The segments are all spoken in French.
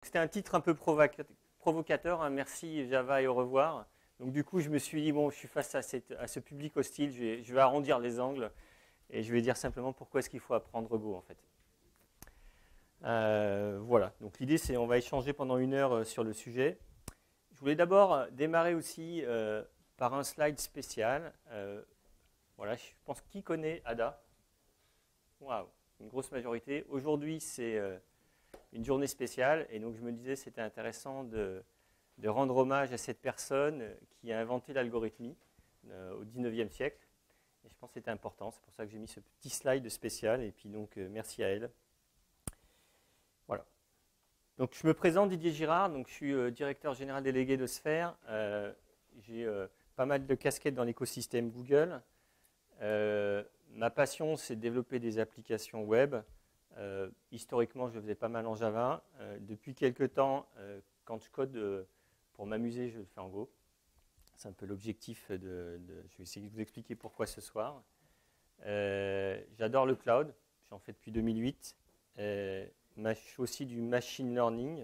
c'était un titre un peu provocateur, hein, merci Java et au revoir. Donc du coup, je me suis dit, bon, je suis face à ce public hostile, je vais arrondir les angles et je vais dire simplement pourquoi est-ce qu'il faut apprendre Go en fait. Voilà, donc l'idée c'est on va échanger pendant 1 heure sur le sujet. Je voulais d'abord démarrer aussi par un slide spécial. Voilà, je pense qui connaît Ada? Waouh, une grosse majorité. Aujourd'hui c'est une journée spéciale et donc je me disais c'était intéressant de rendre hommage à cette personne qui a inventé l'algorithmie au 19e siècle. Et je pense que c'était important, c'est pour ça que j'ai mis ce petit slide spécial et puis donc merci à elle. Voilà. Donc je me présente, Didier Girard, donc je suis directeur général délégué de Sphère. J'ai pas mal de casquettes dans l'écosystème Google. Ma passion, c'est de développer des applications web. Historiquement, je faisais pas mal en Java. Depuis quelques temps, quand je code pour m'amuser, je le fais en Go. C'est un peu l'objectif je vais essayer de vous expliquer pourquoi ce soir. J'adore le cloud, j'en fais depuis 2008. Je fais aussi du machine learning.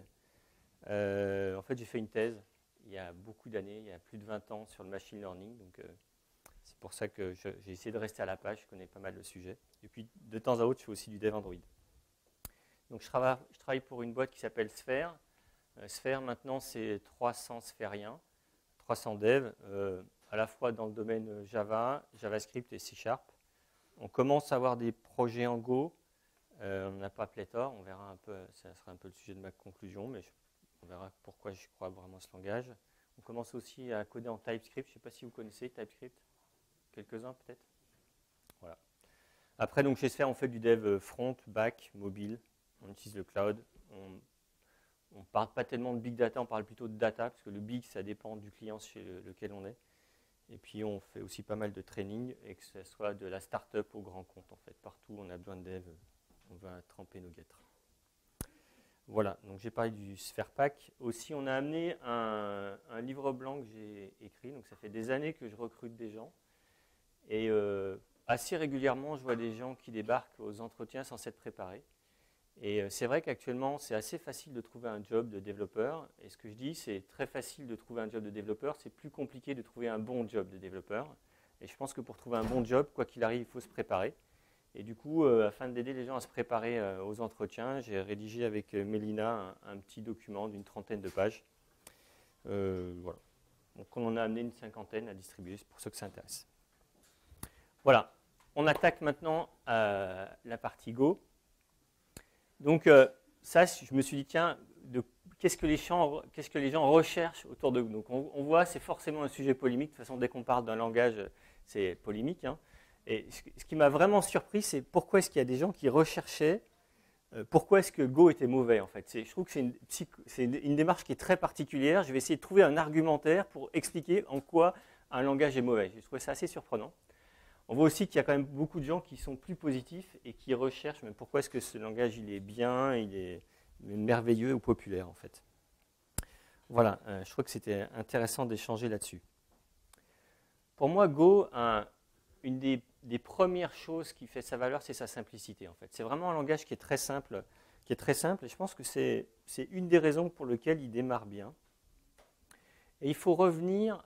En fait, j'ai fait une thèse il y a beaucoup d'années, il y a plus de 20 ans sur le machine learning. Donc, c'est pour ça que j'ai essayé de rester à la page, je connais pas mal le sujet. Et puis, de temps à autre, je fais aussi du dev Android. Donc, je travaille pour une boîte qui s'appelle Sphère. Sphère, maintenant, c'est 300 sphériens, 300 devs, à la fois dans le domaine Java, JavaScript et C#. On commence à avoir des projets en Go. On n'a pas pléthore, on verra un peu, ça sera un peu le sujet de ma conclusion, mais on verra pourquoi je crois vraiment à ce langage. On commence aussi à coder en TypeScript, je ne sais pas si vous connaissez TypeScript, quelques-uns peut-être. Voilà. Après, donc, chez Sphère, on fait du dev front, back, mobile, on utilise le cloud. On ne parle pas tellement de big data, on parle plutôt de data, parce que le big, ça dépend du client chez lequel on est. Et puis, on fait aussi pas mal de training, et que ce soit de la start-up au grand compte, en fait. Partout où on a besoin de dev, on va tremper nos guêtres. Voilà, donc j'ai parlé du Sphère Pack. Aussi, on a amené un livre blanc que j'ai écrit. Donc, ça fait des années que je recrute des gens. Et assez régulièrement, je vois des gens qui débarquent aux entretiens sans s'être préparés. Et c'est vrai qu'actuellement, c'est assez facile de trouver un job de développeur. Et ce que je dis, c'est très facile de trouver un job de développeur. C'est plus compliqué de trouver un bon job de développeur. Et je pense que pour trouver un bon job, quoi qu'il arrive, il faut se préparer. Et du coup, afin d'aider les gens à se préparer aux entretiens, j'ai rédigé avec Mélina un petit document d'une 30aine de pages. Voilà. Donc on en a amené une 50aine à distribuer, c'est pour ceux que ça intéresse. Voilà. On attaque maintenant la partie Go. Donc ça, je me suis dit, tiens, qu'est-ce que les gens recherchent autour de Go. Donc on voit, c'est forcément un sujet polémique. De toute façon, dès qu'on parle d'un langage, c'est polémique, hein. Et ce qui m'a vraiment surpris, c'est pourquoi est-ce qu'il y a des gens qui recherchaient, pourquoi est-ce que Go était mauvais en fait. Je trouve que c'est une démarche qui est très particulière. Je vais essayer de trouver un argumentaire pour expliquer en quoi un langage est mauvais. Je trouve ça assez surprenant. On voit aussi qu'il y a quand même beaucoup de gens qui sont plus positifs et qui recherchent même pourquoi est-ce que ce langage il est bien, il est merveilleux ou populaire en fait. Voilà, je trouve que c'était intéressant d'échanger là-dessus. Pour moi, Go, une des premières choses qui fait sa valeur, c'est sa simplicité en fait. C'est vraiment un langage qui est très simple, et je pense que c'est une des raisons pour lesquelles il démarre bien. Et il faut revenir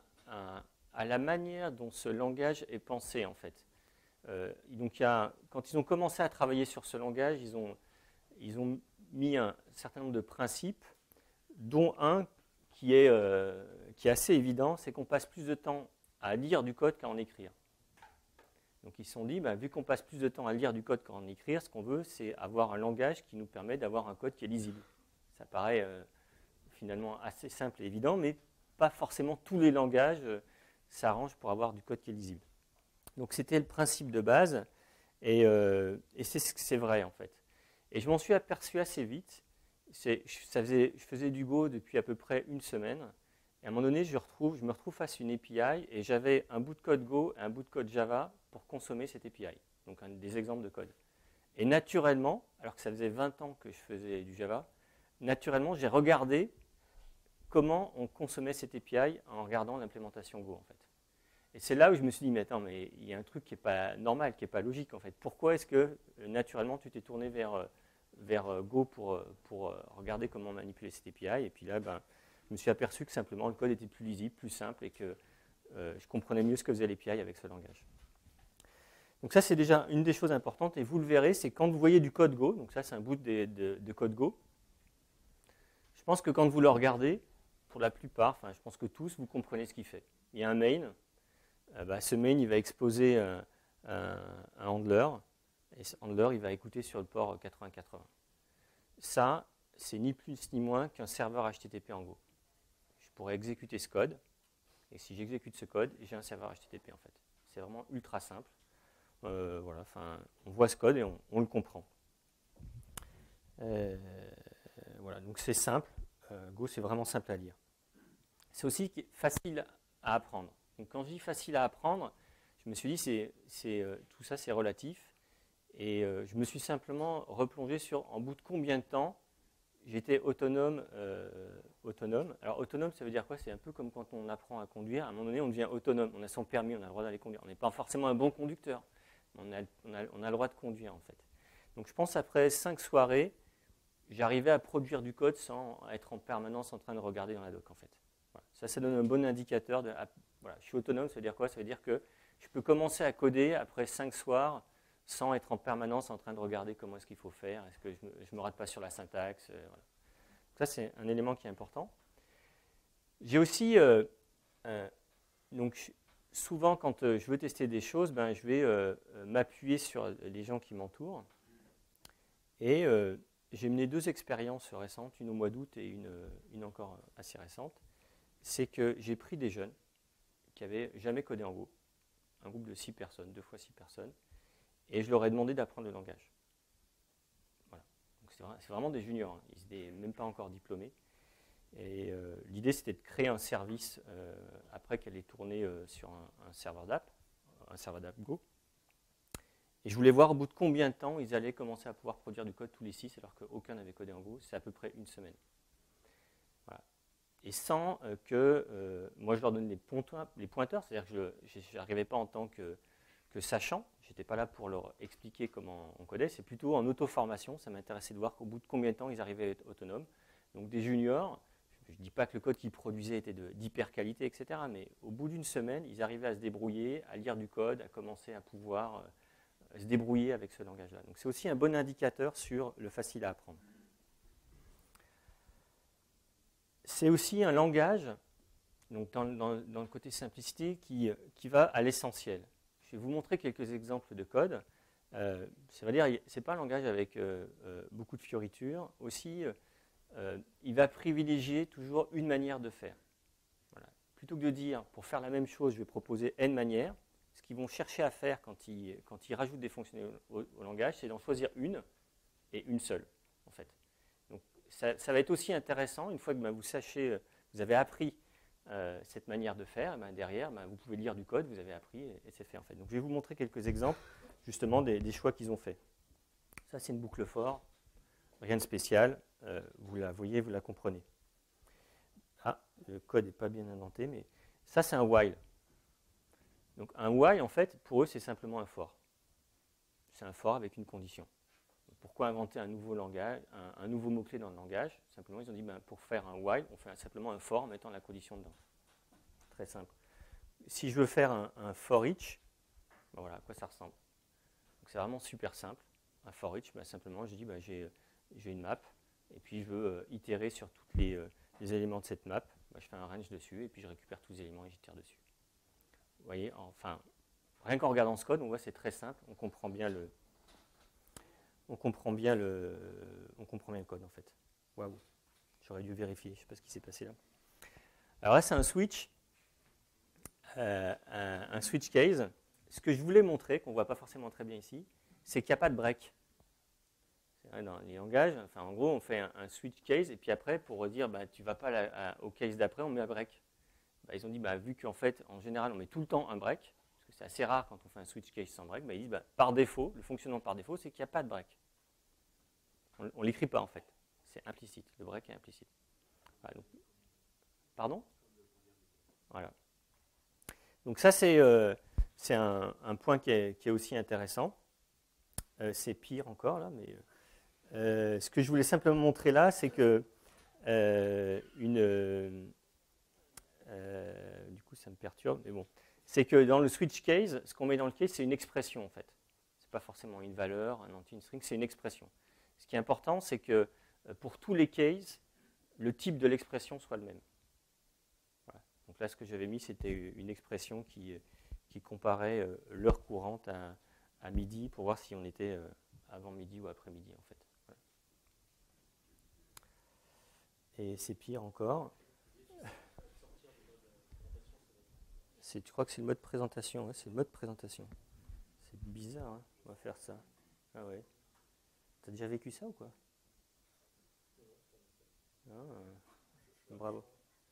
à la manière dont ce langage est pensé en fait. Donc quand ils ont commencé à travailler sur ce langage, ils ont mis un certain nombre de principes, dont un qui est assez évident, c'est qu'on passe plus de temps à lire du code qu'à en écrire. Donc ils se sont dit, vu qu'on passe plus de temps à lire du code qu'à en écrire, ce qu'on veut, c'est avoir un langage qui nous permet d'avoir un code qui est lisible. Ça paraît finalement assez simple et évident, mais pas forcément tous les langages s'arrangent pour avoir du code qui est lisible. Donc c'était le principe de base, et c'est vrai en fait. Et je m'en suis aperçu assez vite. Je faisais du Go depuis à peu près une semaine, et à un moment donné, je me retrouve face à une API, et j'avais un bout de code Go et un bout de code Java pour consommer cette API. Donc des exemples de code. Et naturellement, alors que ça faisait 20 ans que je faisais du Java, naturellement, j'ai regardé comment on consommait cette API en regardant l'implémentation Go en fait. Et c'est là où je me suis dit, mais attends, mais il y a un truc qui n'est pas normal, qui n'est pas logique en fait. Pourquoi est-ce que naturellement tu t'es tourné vers vers Go pour regarder comment manipuler cette API. Et puis là, je me suis aperçu que simplement le code était plus lisible, plus simple et que je comprenais mieux ce que faisait l'API avec ce langage. Donc ça, c'est déjà une des choses importantes. Et vous le verrez, c'est quand vous voyez du code Go, donc ça, c'est un bout de code Go. Je pense que quand vous le regardez, pour la plupart, enfin, je pense que tous, vous comprenez ce qu'il fait. Il y a un main. Ce main, il va exposer un handler. Et ce handler, il va écouter sur le port 8080. Ça, c'est ni plus ni moins qu'un serveur HTTP en Go. Je pourrais exécuter ce code. Et si j'exécute ce code, j'ai un serveur HTTP en fait. C'est vraiment ultra simple. Voilà, on voit ce code et on le comprend. Voilà, donc c'est simple. Go, c'est vraiment simple à lire. C'est aussi facile à apprendre. Donc quand je dis facile à apprendre, je me suis dit tout ça c'est relatif. Et je me suis simplement replongé sur en bout de combien de temps j'étais autonome. Alors autonome, ça veut dire quoi? C'est un peu comme quand on apprend à conduire. À un moment donné, on devient autonome. On a son permis, on a le droit d'aller conduire. On n'est pas forcément un bon conducteur, mais on a le droit de conduire en fait. Donc je pense après 5 soirées, j'arrivais à produire du code sans être en permanence en train de regarder dans la doc en fait. Voilà. Ça donne un bon indicateur de voilà, je suis autonome, ça veut dire quoi? Ça veut dire que je peux commencer à coder après 5 soirs sans être en permanence en train de regarder comment est-ce qu'il faut faire, est-ce que je ne me rate pas sur la syntaxe. Voilà. Ça, c'est un élément qui est important. J'ai aussi, donc, souvent, quand je veux tester des choses, je vais m'appuyer sur les gens qui m'entourent. Et j'ai mené 2 expériences récentes, une au mois d'août et une encore assez récente. C'est que j'ai pris des jeunes qui n'avaient jamais codé en Go, un groupe de 6 personnes, 2 fois 6 personnes, et je leur ai demandé d'apprendre le langage. Voilà. C'est vraiment des juniors, hein. Ils n'étaient même pas encore diplômés. Et l'idée, c'était de créer un service après qu'elle ait tourné sur un serveur d'app Go. Et je voulais voir au bout de combien de temps ils allaient commencer à pouvoir produire du code tous les 6, alors qu'aucun n'avait codé en Go. C'est à peu près une semaine. Voilà. Et sans que moi je leur donne les pointeurs, c'est-à-dire que je n'arrivais pas en tant que sachant, je n'étais pas là pour leur expliquer comment on codait, c'est plutôt en auto-formation, ça m'intéressait de voir qu'au bout de combien de temps ils arrivaient à être autonomes. Donc des juniors, je ne dis pas que le code qu'ils produisaient était d'hyper qualité, etc., mais au bout d'une semaine, ils arrivaient à se débrouiller, à lire du code, à commencer à pouvoir se débrouiller avec ce langage-là. Donc c'est aussi un bon indicateur sur le facile à apprendre. C'est aussi un langage, donc dans le côté simplicité, qui va à l'essentiel. Je vais vous montrer quelques exemples de code. Ça veut dire que ce n'est pas un langage avec beaucoup de fioritures. Aussi, il va privilégier toujours une manière de faire. Voilà. Plutôt que de dire, pour faire la même chose, je vais proposer N manières, ce qu'ils vont chercher à faire quand ils rajoutent des fonctionnalités au langage, c'est d'en choisir une et une seule, en fait. Donc, ça va être aussi intéressant, une fois que vous avez appris cette manière de faire, derrière, vous pouvez lire du code, vous avez appris et c'est fait, en fait. Donc, je vais vous montrer quelques exemples, justement, des choix qu'ils ont fait. Ça, c'est une boucle for, rien de spécial, vous la voyez, vous la comprenez. Ah, le code n'est pas bien indenté, mais ça, c'est un while. Donc un while, en fait, pour eux, c'est simplement un for. C'est un for avec une condition. Donc, pourquoi inventer un nouveau langage, un nouveau mot-clé dans le langage? Simplement, ils ont dit, pour faire un while, on fait simplement un for en mettant la condition dedans. Très simple. Si je veux faire un for each, voilà à quoi ça ressemble. Donc c'est vraiment super simple. Un for each, simplement, je dis, j'ai une map, et puis je veux itérer sur tous les éléments de cette map. Je fais un range dessus, et puis je récupère tous les éléments et j'itère dessus. Vous voyez, enfin, rien qu'en regardant ce code, on voit que c'est très simple, on comprend bien le code en fait. Waouh, j'aurais dû vérifier, je ne sais pas ce qui s'est passé là. Alors là, c'est un switch case. Ce que je voulais montrer, qu'on ne voit pas forcément très bien ici, c'est qu'il n'y a pas de break. Dans les langages, enfin, en gros, on fait un switch case, et puis après, pour dire, tu ne vas pas au case d'après, on met un break. Ils ont dit, vu qu'en fait, en général, on met tout le temps un break, parce que c'est assez rare quand on fait un switch case sans break, ils disent, par défaut, le fonctionnement par défaut, c'est qu'il n'y a pas de break. On ne l'écrit pas, en fait. C'est implicite. Le break est implicite. Voilà, donc, pardon? Voilà. Donc ça, c'est un point qui est aussi intéressant. C'est pire encore, là, mais Ce que je voulais simplement montrer là, c'est que du coup, ça me perturbe, mais bon. C'est que dans le switch case, ce qu'on met dans le case, c'est une expression en fait. Ce n'est pas forcément une valeur, un entier, une string, c'est une expression. Ce qui est important, c'est que pour tous les cases, le type de l'expression soit le même. Voilà. Donc là, ce que j'avais mis, c'était une expression qui comparait l'heure courante à midi pour voir si on était avant midi ou après midi en fait. Voilà. Et c'est pire encore. Tu crois que c'est le mode présentation, ouais, c'est le mode présentation. C'est bizarre, hein, on va faire ça. Ah ouais. T'as déjà vécu ça ou quoi? Ah, bravo.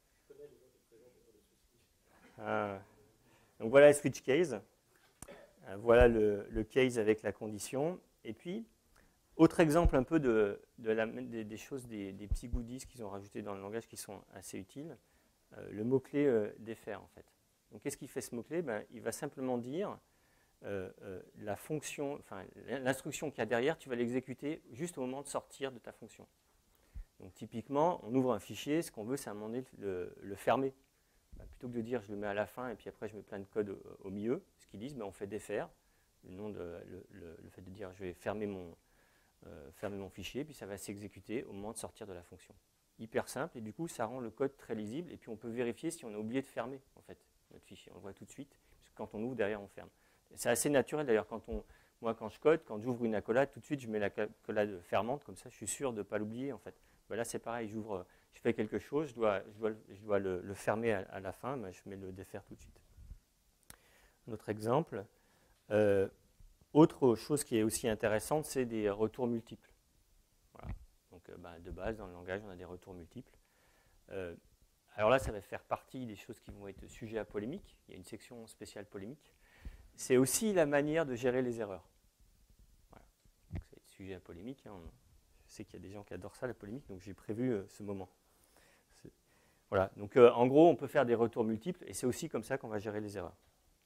Ah. Donc voilà le switch case. Voilà le case avec la condition. Et puis, autre exemple un peu des choses, des petits goodies qu'ils ont rajoutés dans le langage qui sont assez utiles. Le mot-clé défaire en fait. Donc qu'est-ce qu'il fait ce mot-clé? Il va simplement dire la fonction, enfin l'instruction qu'il y a derrière, tu vas l'exécuter juste au moment de sortir de ta fonction. Donc typiquement, on ouvre un fichier, ce qu'on veut, c'est à un moment donné le fermer. Plutôt que de dire je le mets à la fin et puis après je mets plein de code au milieu, ce qu'ils disent, on fait défaire. Le fait de dire je vais fermer mon fichier, puis ça va s'exécuter au moment de sortir de la fonction. Hyper simple, et du coup ça rend le code très lisible, et puis on peut vérifier si on a oublié de fermer en fait notre fichier. On le voit tout de suite, parce que quand on ouvre, derrière on ferme. C'est assez naturel d'ailleurs, moi quand je code, quand j'ouvre une accolade, tout de suite je mets l'accolade fermante, comme ça je suis sûr de ne pas l'oublier en fait. Là c'est pareil, je fais quelque chose, je dois le fermer à la fin, je mets le défaire tout de suite. Un autre exemple. Autre chose qui est aussi intéressante, c'est des retours multiples. Voilà. Donc de base, dans le langage, on a des retours multiples. Alors là, ça va faire partie des choses qui vont être sujets à polémique. Il y a une section spéciale polémique. C'est aussi la manière de gérer les erreurs. Voilà. Donc, ça va être sujet à polémique. Hein. Je sais qu'il y a des gens qui adorent ça, la polémique, donc j'ai prévu ce moment. Voilà. Donc en gros, on peut faire des retours multiples, et c'est aussi comme ça qu'on va gérer les erreurs.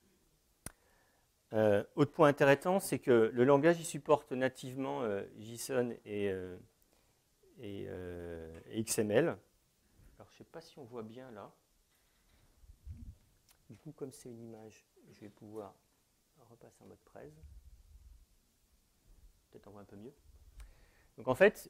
Autre point intéressant, c'est que le langage il supporte nativement JSON et XML. Alors, je ne sais pas si on voit bien là. Du coup, comme c'est une image, je vais pouvoir repasser en mode presse. Peut-être on voit un peu mieux. Donc en fait,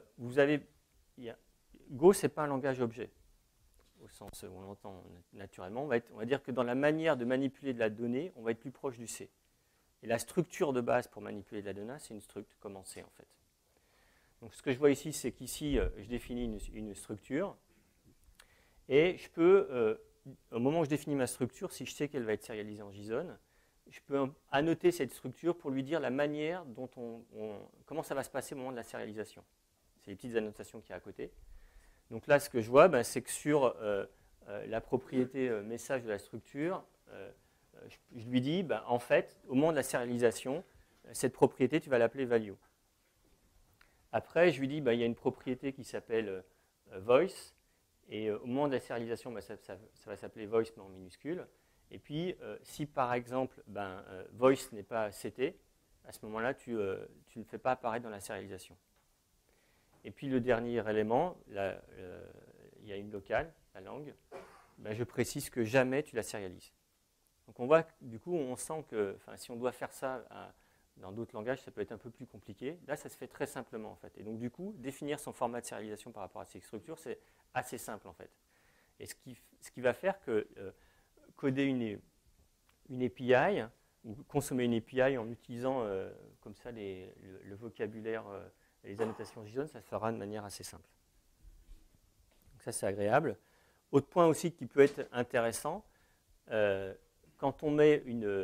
Go, ce n'est pas un langage objet, au sens où on l'entend naturellement. On va dire que dans la manière de manipuler de la donnée, on va être plus proche du C. Et la structure de base pour manipuler de la donnée, c'est une struct comme en C en fait. Donc ce que je vois ici, c'est qu'ici, je définis une structure. Et je peux, au moment où je définis ma structure, si je sais qu'elle va être serialisée en JSON, je peux annoter cette structure pour lui dire la manière dont comment ça va se passer au moment de la serialisation. C'est les petites annotations qu'il y a à côté. Donc là, ce que je vois, c'est que sur la propriété message de la structure, je lui dis, en fait, au moment de la serialisation, cette propriété, tu vas l'appeler value. Après, je lui dis, il y a une propriété qui s'appelle voice, et au moment de la serialisation, ça va s'appeler voice, mais en minuscule. Et puis, si par exemple, voice n'est pas CT, à ce moment-là, tu ne le fais pas apparaître dans la serialisation. Et puis, le dernier élément, il y a une locale, la langue, je précise que jamais tu la sérialises. Donc, on voit, du coup, on sent que si on doit faire ça dans d'autres langages, ça peut être un peu plus compliqué. Là, ça se fait très simplement, en fait. Et donc, du coup, définir son format de sérialisation par rapport à ces structures, c'est assez simple, en fait. Et ce qui va faire que coder une API ou consommer une API en utilisant comme ça le vocabulaire, les annotations JSON, ça se fera de manière assez simple. Donc ça, c'est agréable. Autre point aussi qui peut être intéressant, quand on met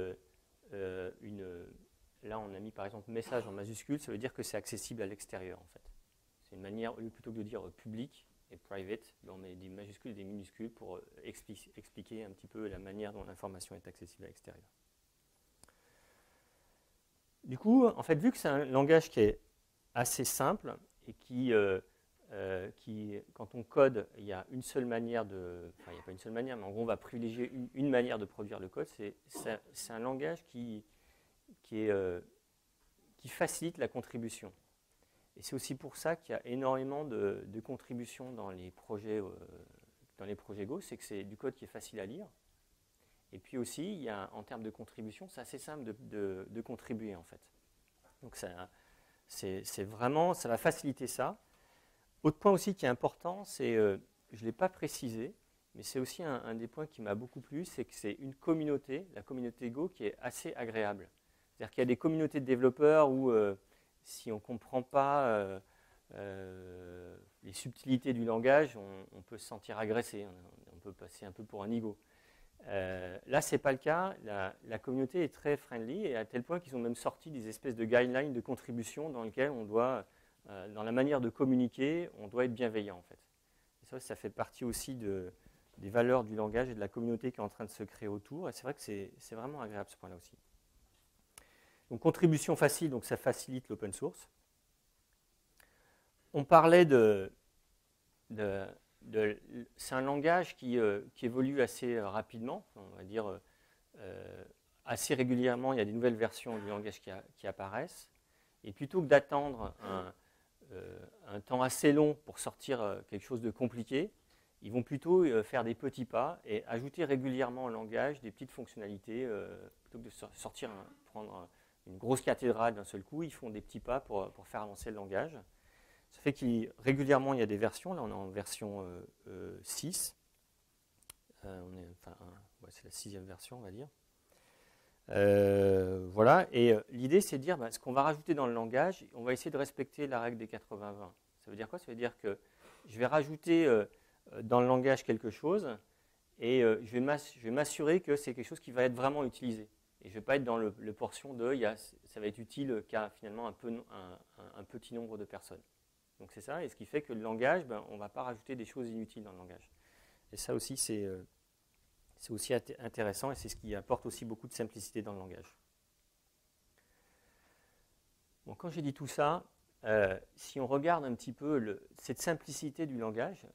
là, on a mis par exemple message en majuscule, ça veut dire que c'est accessible à l'extérieur en fait. C'est une manière, plutôt que de dire public et private, on met des majuscules et des minuscules pour expliquer un petit peu la manière dont l'information est accessible à l'extérieur. Du coup, en fait, vu que c'est un langage qui est assez simple et qui, quand on code, il y a une seule manière enfin, il n'y a pas une seule manière, mais en gros, on va privilégier une manière de produire le code. C'est un langage qui facilite la contribution. Et c'est aussi pour ça qu'il y a énormément de contributions dans les projets Go, c'est que c'est du code qui est facile à lire. Et puis aussi, il y a, en termes de contribution, c'est assez simple de contribuer en fait. Donc c'est vraiment, ça va faciliter ça. Autre point aussi qui est important, c'est, je ne l'ai pas précisé, mais c'est aussi un des points qui m'a beaucoup plu, c'est que c'est une communauté, la communauté Go, qui est assez agréable. C'est-à-dire qu'il y a des communautés de développeurs où si on ne comprend pas les subtilités du langage, on peut se sentir agressé, on peut passer un peu pour un nigo. Là, ce n'est pas le cas. La communauté est très friendly et à tel point qu'ils ont même sorti des espèces de guidelines de contribution dans lesquelles on doit, dans la manière de communiquer, on doit être bienveillant en fait. Et ça fait partie aussi des valeurs du langage et de la communauté qui est en train de se créer autour. Et c'est vrai que c'est vraiment agréable ce point-là aussi. Donc contribution facile, donc ça facilite l'open source. On parlait c'est un langage qui évolue assez rapidement, on va dire assez régulièrement, il y a des nouvelles versions du langage qui apparaissent. Et plutôt que d'attendre un temps assez long pour sortir quelque chose de compliqué, ils vont plutôt faire des petits pas et ajouter régulièrement au langage des petites fonctionnalités. Plutôt que de prendre une grosse cathédrale d'un seul coup, ils font des petits pas pour faire avancer le langage. Ça fait qu'il régulièrement il y a des versions. Là, on est en version 6. C'est la 6e version, on va dire. Voilà. Et l'idée, c'est de dire ce qu'on va rajouter dans le langage, on va essayer de respecter la règle des 80-20. Ça veut dire quoi? Ça veut dire que je vais rajouter dans le langage quelque chose et je vais m'assurer que c'est quelque chose qui va être vraiment utilisé. Et je ne vais pas être dans le portion de ça va être utile qu'à finalement un petit nombre de personnes. Donc c'est ça, et ce qui fait que le langage, on ne va pas rajouter des choses inutiles dans le langage. Et ça aussi, c'est aussi intéressant, et c'est ce qui apporte aussi beaucoup de simplicité dans le langage. Bon, quand j'ai dit tout ça, si on regarde un petit peu cette simplicité du langage,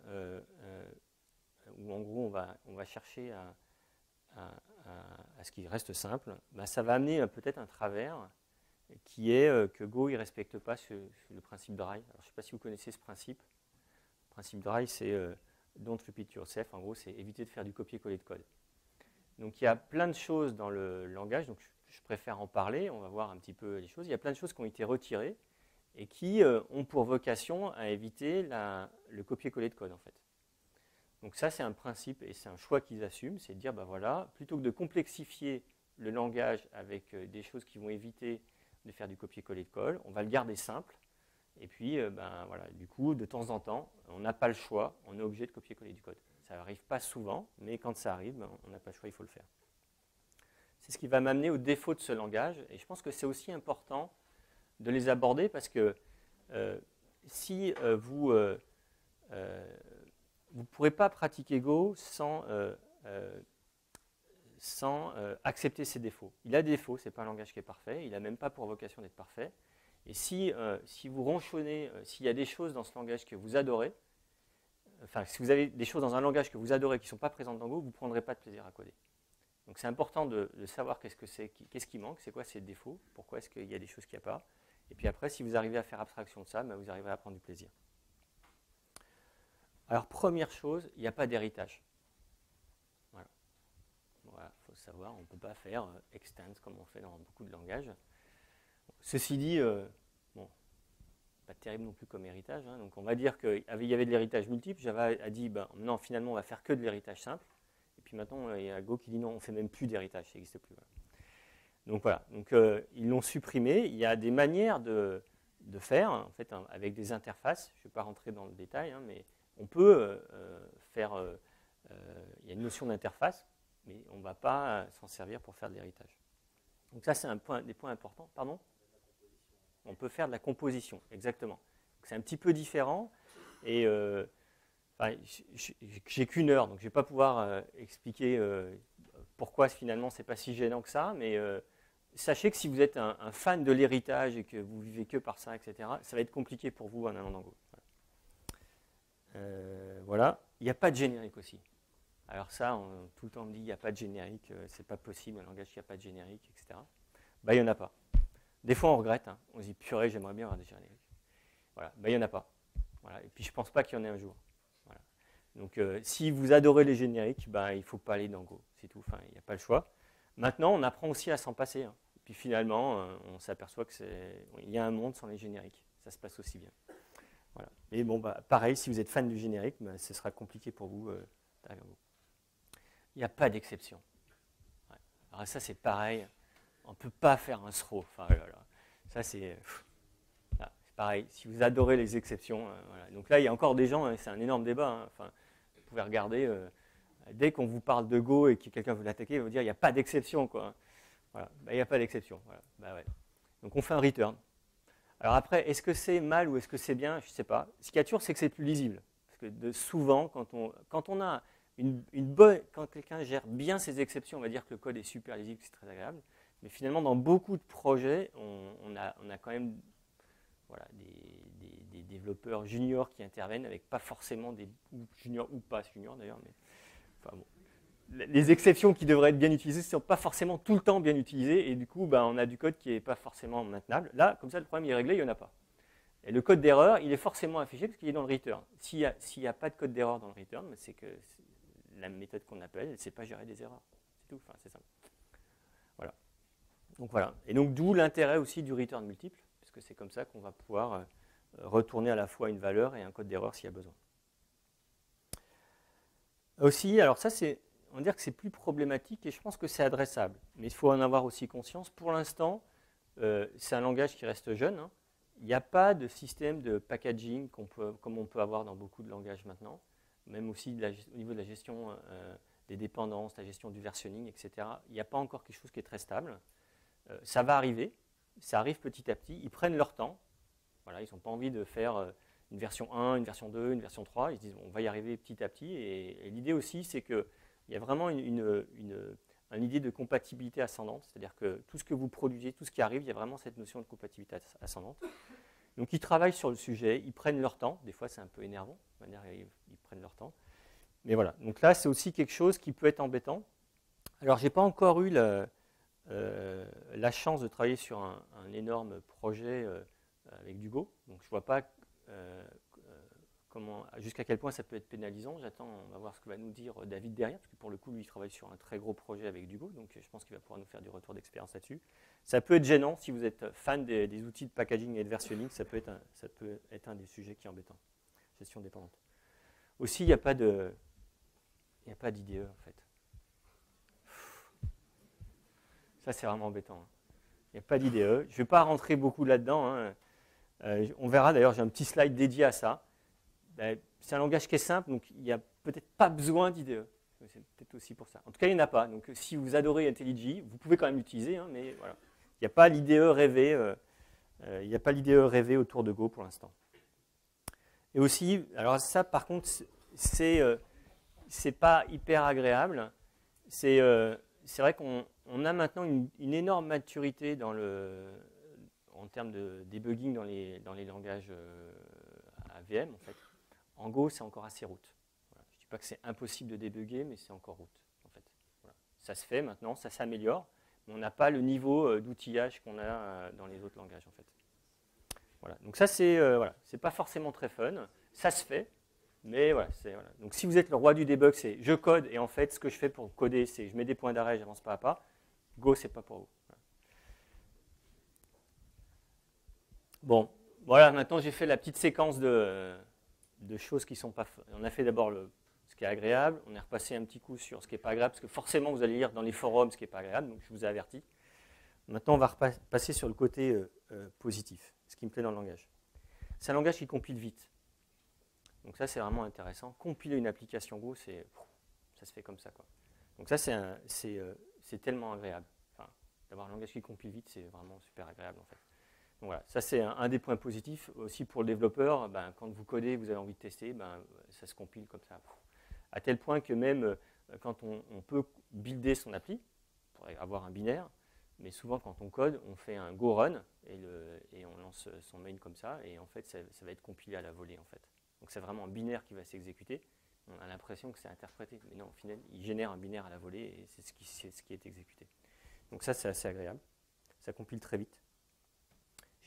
où en gros on va chercher à ce qu'il reste simple, ça va amener peut-être un travers qui est que Go ne respecte pas le principe de RAI. Alors, je ne sais pas si vous connaissez ce principe. Le principe de RAI, c'est don't repeat yourself. En gros, c'est éviter de faire du copier-coller de code. Donc, il y a plein de choses dans le langage. Donc, je préfère en parler. On va voir un petit peu les choses. Il y a plein de choses qui ont été retirées et qui ont pour vocation à éviter le copier-coller de code, en fait. Donc, ça, c'est un principe et c'est un choix qu'ils assument. C'est de dire, voilà, plutôt que de complexifier le langage avec des choses qui vont éviter de faire du copier-coller de code, on va le garder simple, et puis voilà, du coup, de temps en temps, on n'a pas le choix, on est obligé de copier-coller du code. Ça n'arrive pas souvent, mais quand ça arrive, on n'a pas le choix, il faut le faire. C'est ce qui va m'amener au défaut de ce langage, et je pense que c'est aussi important de les aborder, parce que si vous ne pourrez pas pratiquer Go sans accepter ses défauts. Il a des défauts, ce n'est pas un langage qui est parfait, il n'a même pas pour vocation d'être parfait. Et si vous ronchonnez, s'il y a des choses dans ce langage que vous adorez, enfin, si vous avez des choses dans un langage que vous adorez qui ne sont pas présentes dans Go, vous ne prendrez pas de plaisir à coder. Donc c'est important de savoir qu'est-ce qui manque, c'est quoi ces défauts, pourquoi est-ce qu'il y a des choses qu'il n'y a pas. Et puis après, si vous arrivez à faire abstraction de ça, vous arriverez à prendre du plaisir. Alors, première chose, il n'y a pas d'héritage. Voilà, il faut savoir, on ne peut pas faire extends comme on fait dans beaucoup de langages. Ceci dit, pas terrible non plus comme héritage. Donc on va dire qu'il y avait de l'héritage multiple. Java a dit, non, finalement, on va faire que de l'héritage simple. Et puis maintenant, il y a Go qui dit non, on ne fait même plus d'héritage, ça n'existe plus. Voilà. Donc voilà, ils l'ont supprimé. Il y a des manières de faire, en fait, avec des interfaces. Je ne vais pas rentrer dans le détail, mais on peut faire. Il y a une notion d'interface, mais on ne va pas s'en servir pour faire de l'héritage. Donc ça, c'est des points importants. Pardon ? On peut faire de la composition, exactement. C'est un petit peu différent. Et j'ai qu'une heure, donc je ne vais pas pouvoir expliquer pourquoi finalement ce n'est pas si gênant que ça, mais sachez que si vous êtes un fan de l'héritage et que vous vivez que par ça, etc., ça va être compliqué pour vous en allant dans Go. Voilà. Il n'y a pas de générique aussi. Alors ça, tout le temps on me dit il n'y a pas de générique, c'est pas possible, un langage qui n'a pas de générique, etc. Il n'y en a pas. Des fois on regrette, on se dit purée, j'aimerais bien avoir des génériques. Voilà. Ben, il n'y en a pas. Voilà. Et puis je ne pense pas qu'il y en ait un jour. Voilà. Donc si vous adorez les génériques, ben, il ne faut pas aller dans Go, c'est tout. Enfin, il n'y a pas le choix. Maintenant, on apprend aussi à s'en passer. Hein. Puis finalement, on s'aperçoit qu'il y a un monde sans les génériques. Ça se passe aussi bien. Voilà. Mais bon, bah, pareil, si vous êtes fan du générique, bah, ce sera compliqué pour vous. Il n'y a pas d'exception. Ouais. Alors ça, c'est pareil. On ne peut pas faire un throw. Enfin, voilà. Ça, c'est pareil. Si vous adorez les exceptions, voilà. Donc là, il y a encore des gens, hein, c'est un énorme débat. Hein. Enfin, vous pouvez regarder, dès qu'on vous parle de Go et que quelqu'un veut l'attaquer, il va vous dire il n'y a pas d'exception. Quoi. Voilà. Bah, il n'y a pas d'exception. Voilà. Bah, ouais. Donc on fait un return. Alors après, est-ce que c'est mal ou est-ce que c'est bien? Je ne sais pas. Ce qu'il y a toujours, c'est que c'est plus lisible. Parce que souvent, quand on a quand quelqu'un gère bien ses exceptions, on va dire que le code est super lisible, c'est très agréable. Mais finalement, dans beaucoup de projets, on a quand même voilà, des développeurs juniors qui interviennent avec pas forcément ou juniors ou pas juniors d'ailleurs. Mais enfin bon. Les exceptions qui devraient être bien utilisées ne sont pas forcément tout le temps bien utilisées, et du coup, ben, on a du code qui n'est pas forcément maintenable. Là, comme ça, le problème est réglé, il n'y en a pas. Et le code d'erreur, il est forcément affiché parce qu'il est dans le return. S'il n'y a pas de code d'erreur dans le return, c'est que la méthode qu'on appelle, elle ne sait pas gérer des erreurs. C'est tout, enfin, c'est simple. Voilà. Donc voilà. Et donc, d'où l'intérêt aussi du return multiple, parce que c'est comme ça qu'on va pouvoir retourner à la fois une valeur et un code d'erreur s'il y a besoin. Aussi, alors ça, on va dire que c'est plus problématique et je pense que c'est adressable. Mais il faut en avoir aussi conscience. Pour l'instant, c'est un langage qui reste jeune. Hein. Il n'y a pas de système de packaging comme on peut avoir dans beaucoup de langages maintenant. Même aussi au niveau de la gestion des dépendances, la gestion du versionning, etc. Il n'y a pas encore quelque chose qui est très stable. Ça va arriver. Ça arrive petit à petit. Ils prennent leur temps. Voilà, ils n'ont pas envie de faire une version 1, une version 2, une version 3. Ils se disent bon, on va y arriver petit à petit. Et l'idée aussi, c'est qu'il y a vraiment une idée de compatibilité ascendante. C'est-à-dire que tout ce que vous produisez, tout ce qui arrive, il y a vraiment cette notion de compatibilité ascendante. Donc ils travaillent sur le sujet, ils prennent leur temps. Des fois, c'est un peu énervant. De manière, ils prennent leur temps. Mais voilà. Donc là, c'est aussi quelque chose qui peut être embêtant. Alors, je n'ai pas encore eu la chance de travailler sur un énorme projet avec du Go. Donc je ne vois pas jusqu'à quel point ça peut être pénalisant. J'attends, on va voir ce que va nous dire David derrière, parce que pour le coup, lui, il travaille sur un très gros projet avec du Go, donc je pense qu'il va pouvoir nous faire du retour d'expérience là-dessus. Ça peut être gênant si vous êtes fan des outils de packaging et de versionning, ça peut être un des sujets qui est embêtant. Gestion dépendante. Aussi, il n'y a pas d'IDE en fait. Ça, c'est vraiment embêtant. Il n'y a pas d'IDE. Je ne vais pas rentrer beaucoup là-dedans. Hein. On verra d'ailleurs, j'ai un petit slide dédié à ça. C'est un langage qui est simple, donc il n'y a peut-être pas besoin d'IDE. C'est peut-être aussi pour ça. En tout cas, il n'y en a pas. Donc si vous adorez IntelliJ, vous pouvez quand même l'utiliser, hein, mais voilà. Il n'y a pas l'IDE rêvé. Il n'y a pas l'IDE rêvé autour de Go pour l'instant. Et aussi, alors ça par contre, c'est pas hyper agréable. C'est vrai qu'on a maintenant une énorme maturité en termes de debugging dans les langages AVM, en fait. En Go, c'est encore assez route. Voilà. Je ne dis pas que c'est impossible de débugger, mais c'est encore route, en fait. Voilà. Ça se fait maintenant, ça s'améliore, mais on n'a pas le niveau d'outillage qu'on a dans les autres langages, en fait. Voilà. Donc ça, c'est pas forcément très fun. Ça se fait, mais voilà, voilà. Donc si vous êtes le roi du debug, c'est je code, et en fait, ce que je fais pour coder, c'est je mets des points d'arrêt, j'avance pas à pas. Go, c'est pas pour vous. Voilà. Bon, voilà, maintenant j'ai fait la petite séquence de choses qui sont pas... On a fait d'abord ce qui est agréable, on est repassé un petit coup sur ce qui n'est pas agréable, parce que forcément vous allez lire dans les forums ce qui n'est pas agréable, donc je vous ai averti. Maintenant on va repasser sur le côté positif, ce qui me plaît dans le langage. C'est un langage qui compile vite. Donc ça c'est vraiment intéressant. Compiler une application Go, ça se fait comme ça, quoi. Donc ça c'est tellement agréable. Enfin, d'avoir un langage qui compile vite, c'est vraiment super agréable en fait. Donc voilà, ça c'est un des points positifs. Aussi pour le développeur, quand vous codez, vous avez envie de tester, ça se compile comme ça. À tel point que même quand on peut builder son appli, pour avoir un binaire, mais souvent quand on code, on fait un go run et on lance son main comme ça, et en fait ça va être compilé à la volée en fait. Donc c'est vraiment un binaire qui va s'exécuter. On a l'impression que c'est interprété, mais non, au final, il génère un binaire à la volée et c'est ce qui est exécuté. Donc ça c'est assez agréable. Ça compile très vite.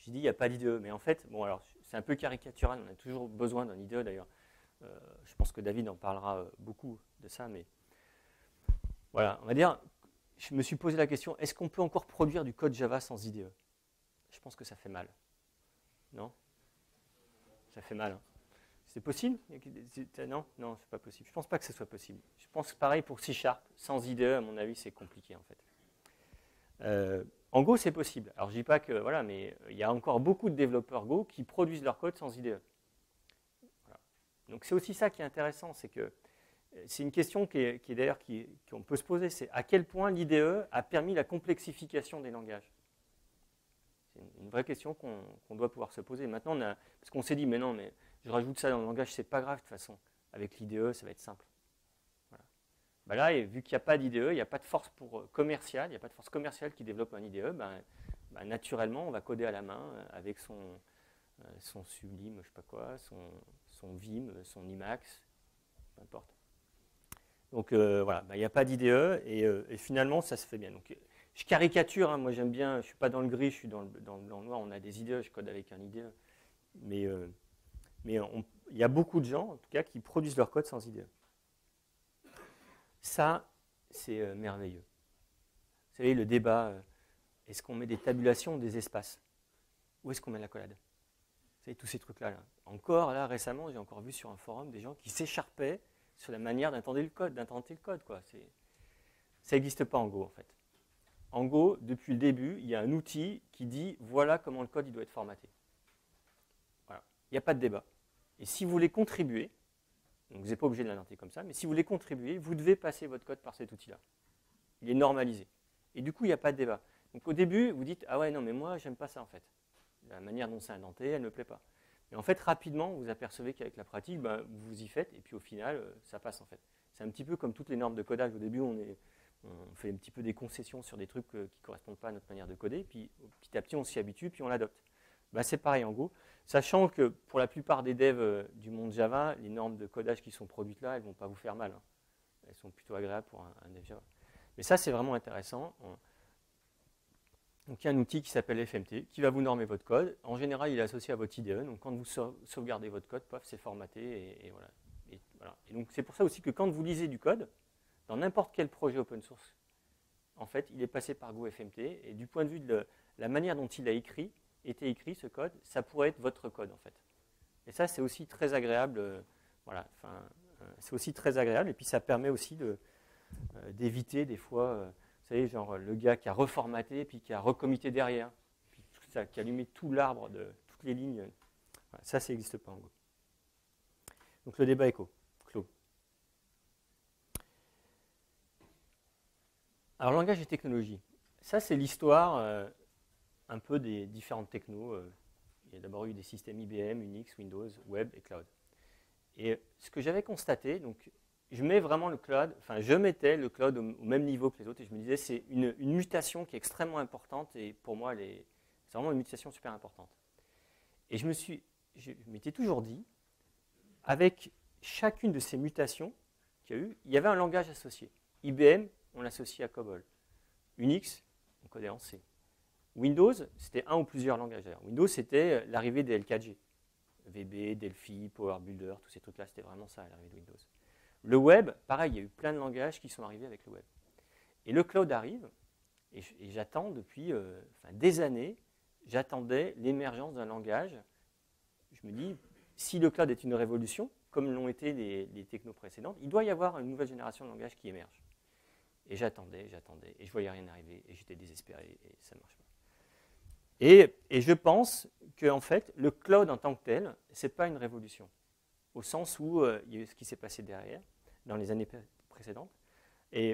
J'ai dit, il n'y a pas d'IDE. Mais en fait, bon, alors, c'est un peu caricatural. On a toujours besoin d'un IDE, d'ailleurs. Je pense que David en parlera beaucoup de ça. Mais voilà, on va dire, je me suis posé la question, est-ce qu'on peut encore produire du code Java sans IDE? Je pense que ça fait mal. Non? Ça fait mal. Hein. C'est possible? Non, non, c'est pas possible. Je pense pas que ce soit possible. Je pense que pareil pour C#, sans IDE, à mon avis, c'est compliqué en fait. En Go, c'est possible. Alors je dis pas que voilà, mais il y a encore beaucoup de développeurs Go qui produisent leur code sans IDE. Voilà. Donc c'est aussi ça qui est intéressant, c'est que c'est une question qui est d'ailleurs qu'on peut se poser, c'est à quel point l'IDE a permis la complexification des langages. C'est une vraie question qu'on doit pouvoir se poser. Maintenant, parce qu'on s'est dit, mais non, mais je rajoute ça dans le langage, c'est pas grave de toute façon. Avec l'IDE, ça va être simple. Voilà. Ben là, et vu qu'il n'y a pas d'IDE, il n'y a pas de force commerciale, il n'y a pas de force commerciale qui développe un IDE, naturellement, on va coder à la main avec son Sublime, je ne sais pas quoi, son Vim, son Emacs, peu importe. Donc voilà, il n'y a pas d'IDE et finalement, ça se fait bien. Donc, je caricature, hein, moi j'aime bien, je ne suis pas dans le gris, je suis dans le noir, on a des IDE, je code avec un IDE. Mais il y a beaucoup de gens, en tout cas, qui produisent leur code sans IDE. Ça, c'est merveilleux. Vous savez, le débat, est-ce qu'on met des tabulations ou des espaces? Où est-ce qu'on met la collade? Vous savez, tous ces trucs-là. Là. Encore, là, récemment, j'ai encore vu sur un forum des gens qui s'écharpaient sur la manière d'intenter le code. Quoi. Ça n'existe pas en Go, en fait. En Go, depuis le début, il y a un outil qui dit voilà comment le code il doit être formaté. Voilà. Il n'y a pas de débat. Et si vous voulez contribuer, donc vous n'êtes pas obligé de l'indenter comme ça, mais si vous voulez contribuer, vous devez passer votre code par cet outil-là. Il est normalisé. Et du coup, il n'y a pas de débat. Donc au début, vous dites ah ouais, non, mais moi, j'aime pas ça en fait. La manière dont c'est indenté, elle ne me plaît pas. Mais en fait, rapidement, vous apercevez qu'avec la pratique, vous y faites, et puis au final, ça passe en fait. C'est un petit peu comme toutes les normes de codage. Au début, on fait un petit peu des concessions sur des trucs qui ne correspondent pas à notre manière de coder, puis petit à petit, on s'y habitue, puis on l'adopte. C'est pareil en Go, sachant que pour la plupart des devs du monde Java, les normes de codage qui sont produites là, elles ne vont pas vous faire mal. Hein. Elles sont plutôt agréables pour un dev Java. Mais ça, c'est vraiment intéressant. Donc, il y a un outil qui s'appelle FMT qui va vous normer votre code. En général, il est associé à votre IDE. Donc, quand vous sauvegardez votre code, paf, c'est formaté. Et voilà. Et donc, c'est pour ça aussi que quand vous lisez du code, dans n'importe quel projet open source, en fait, il est passé par Go FMT. Et du point de vue de la manière dont il a été écrit ce code, ça pourrait être votre code, en fait. Et ça, c'est aussi très agréable. C'est aussi très agréable. Et puis, ça permet aussi d'éviter des fois... Vous savez, genre le gars qui a reformaté, puis qui a recommité derrière, puis tout ça, qui a allumé tout l'arbre de toutes les lignes. Voilà, ça n'existe pas en Go. Donc le débat est clos. Alors langage et technologie. Ça, c'est l'histoire un peu des différentes technos. Il y a d'abord eu des systèmes IBM, Unix, Windows, Web et Cloud. Et ce que j'avais constaté, donc je mettais le cloud au même niveau que les autres et je me disais c'est une mutation qui est extrêmement importante et pour moi c'est vraiment une mutation super importante. Et je m'étais toujours dit, avec chacune de ces mutations qu'il y a eu, il y avait un langage associé. IBM, on l'associe à COBOL. Unix, on codait en C. Windows, c'était un ou plusieurs langages. Windows, c'était l'arrivée des LKG. VB, Delphi, Power Builder, tous ces trucs-là, c'était vraiment ça, l'arrivée de Windows. Le web, pareil, il y a eu plein de langages qui sont arrivés avec le web. Et le cloud arrive, et j'attends depuis des années, j'attendais l'émergence d'un langage. Je me dis, si le cloud est une révolution, comme l'ont été les technos précédentes, il doit y avoir une nouvelle génération de langages qui émerge. Et j'attendais, et je voyais rien arriver, et j'étais désespéré, et ça ne marche pas. Et je pense qu'en fait, le cloud en tant que tel, ce n'est pas une révolution. Au sens où il y a eu ce qui s'est passé derrière, dans les années précédentes. Et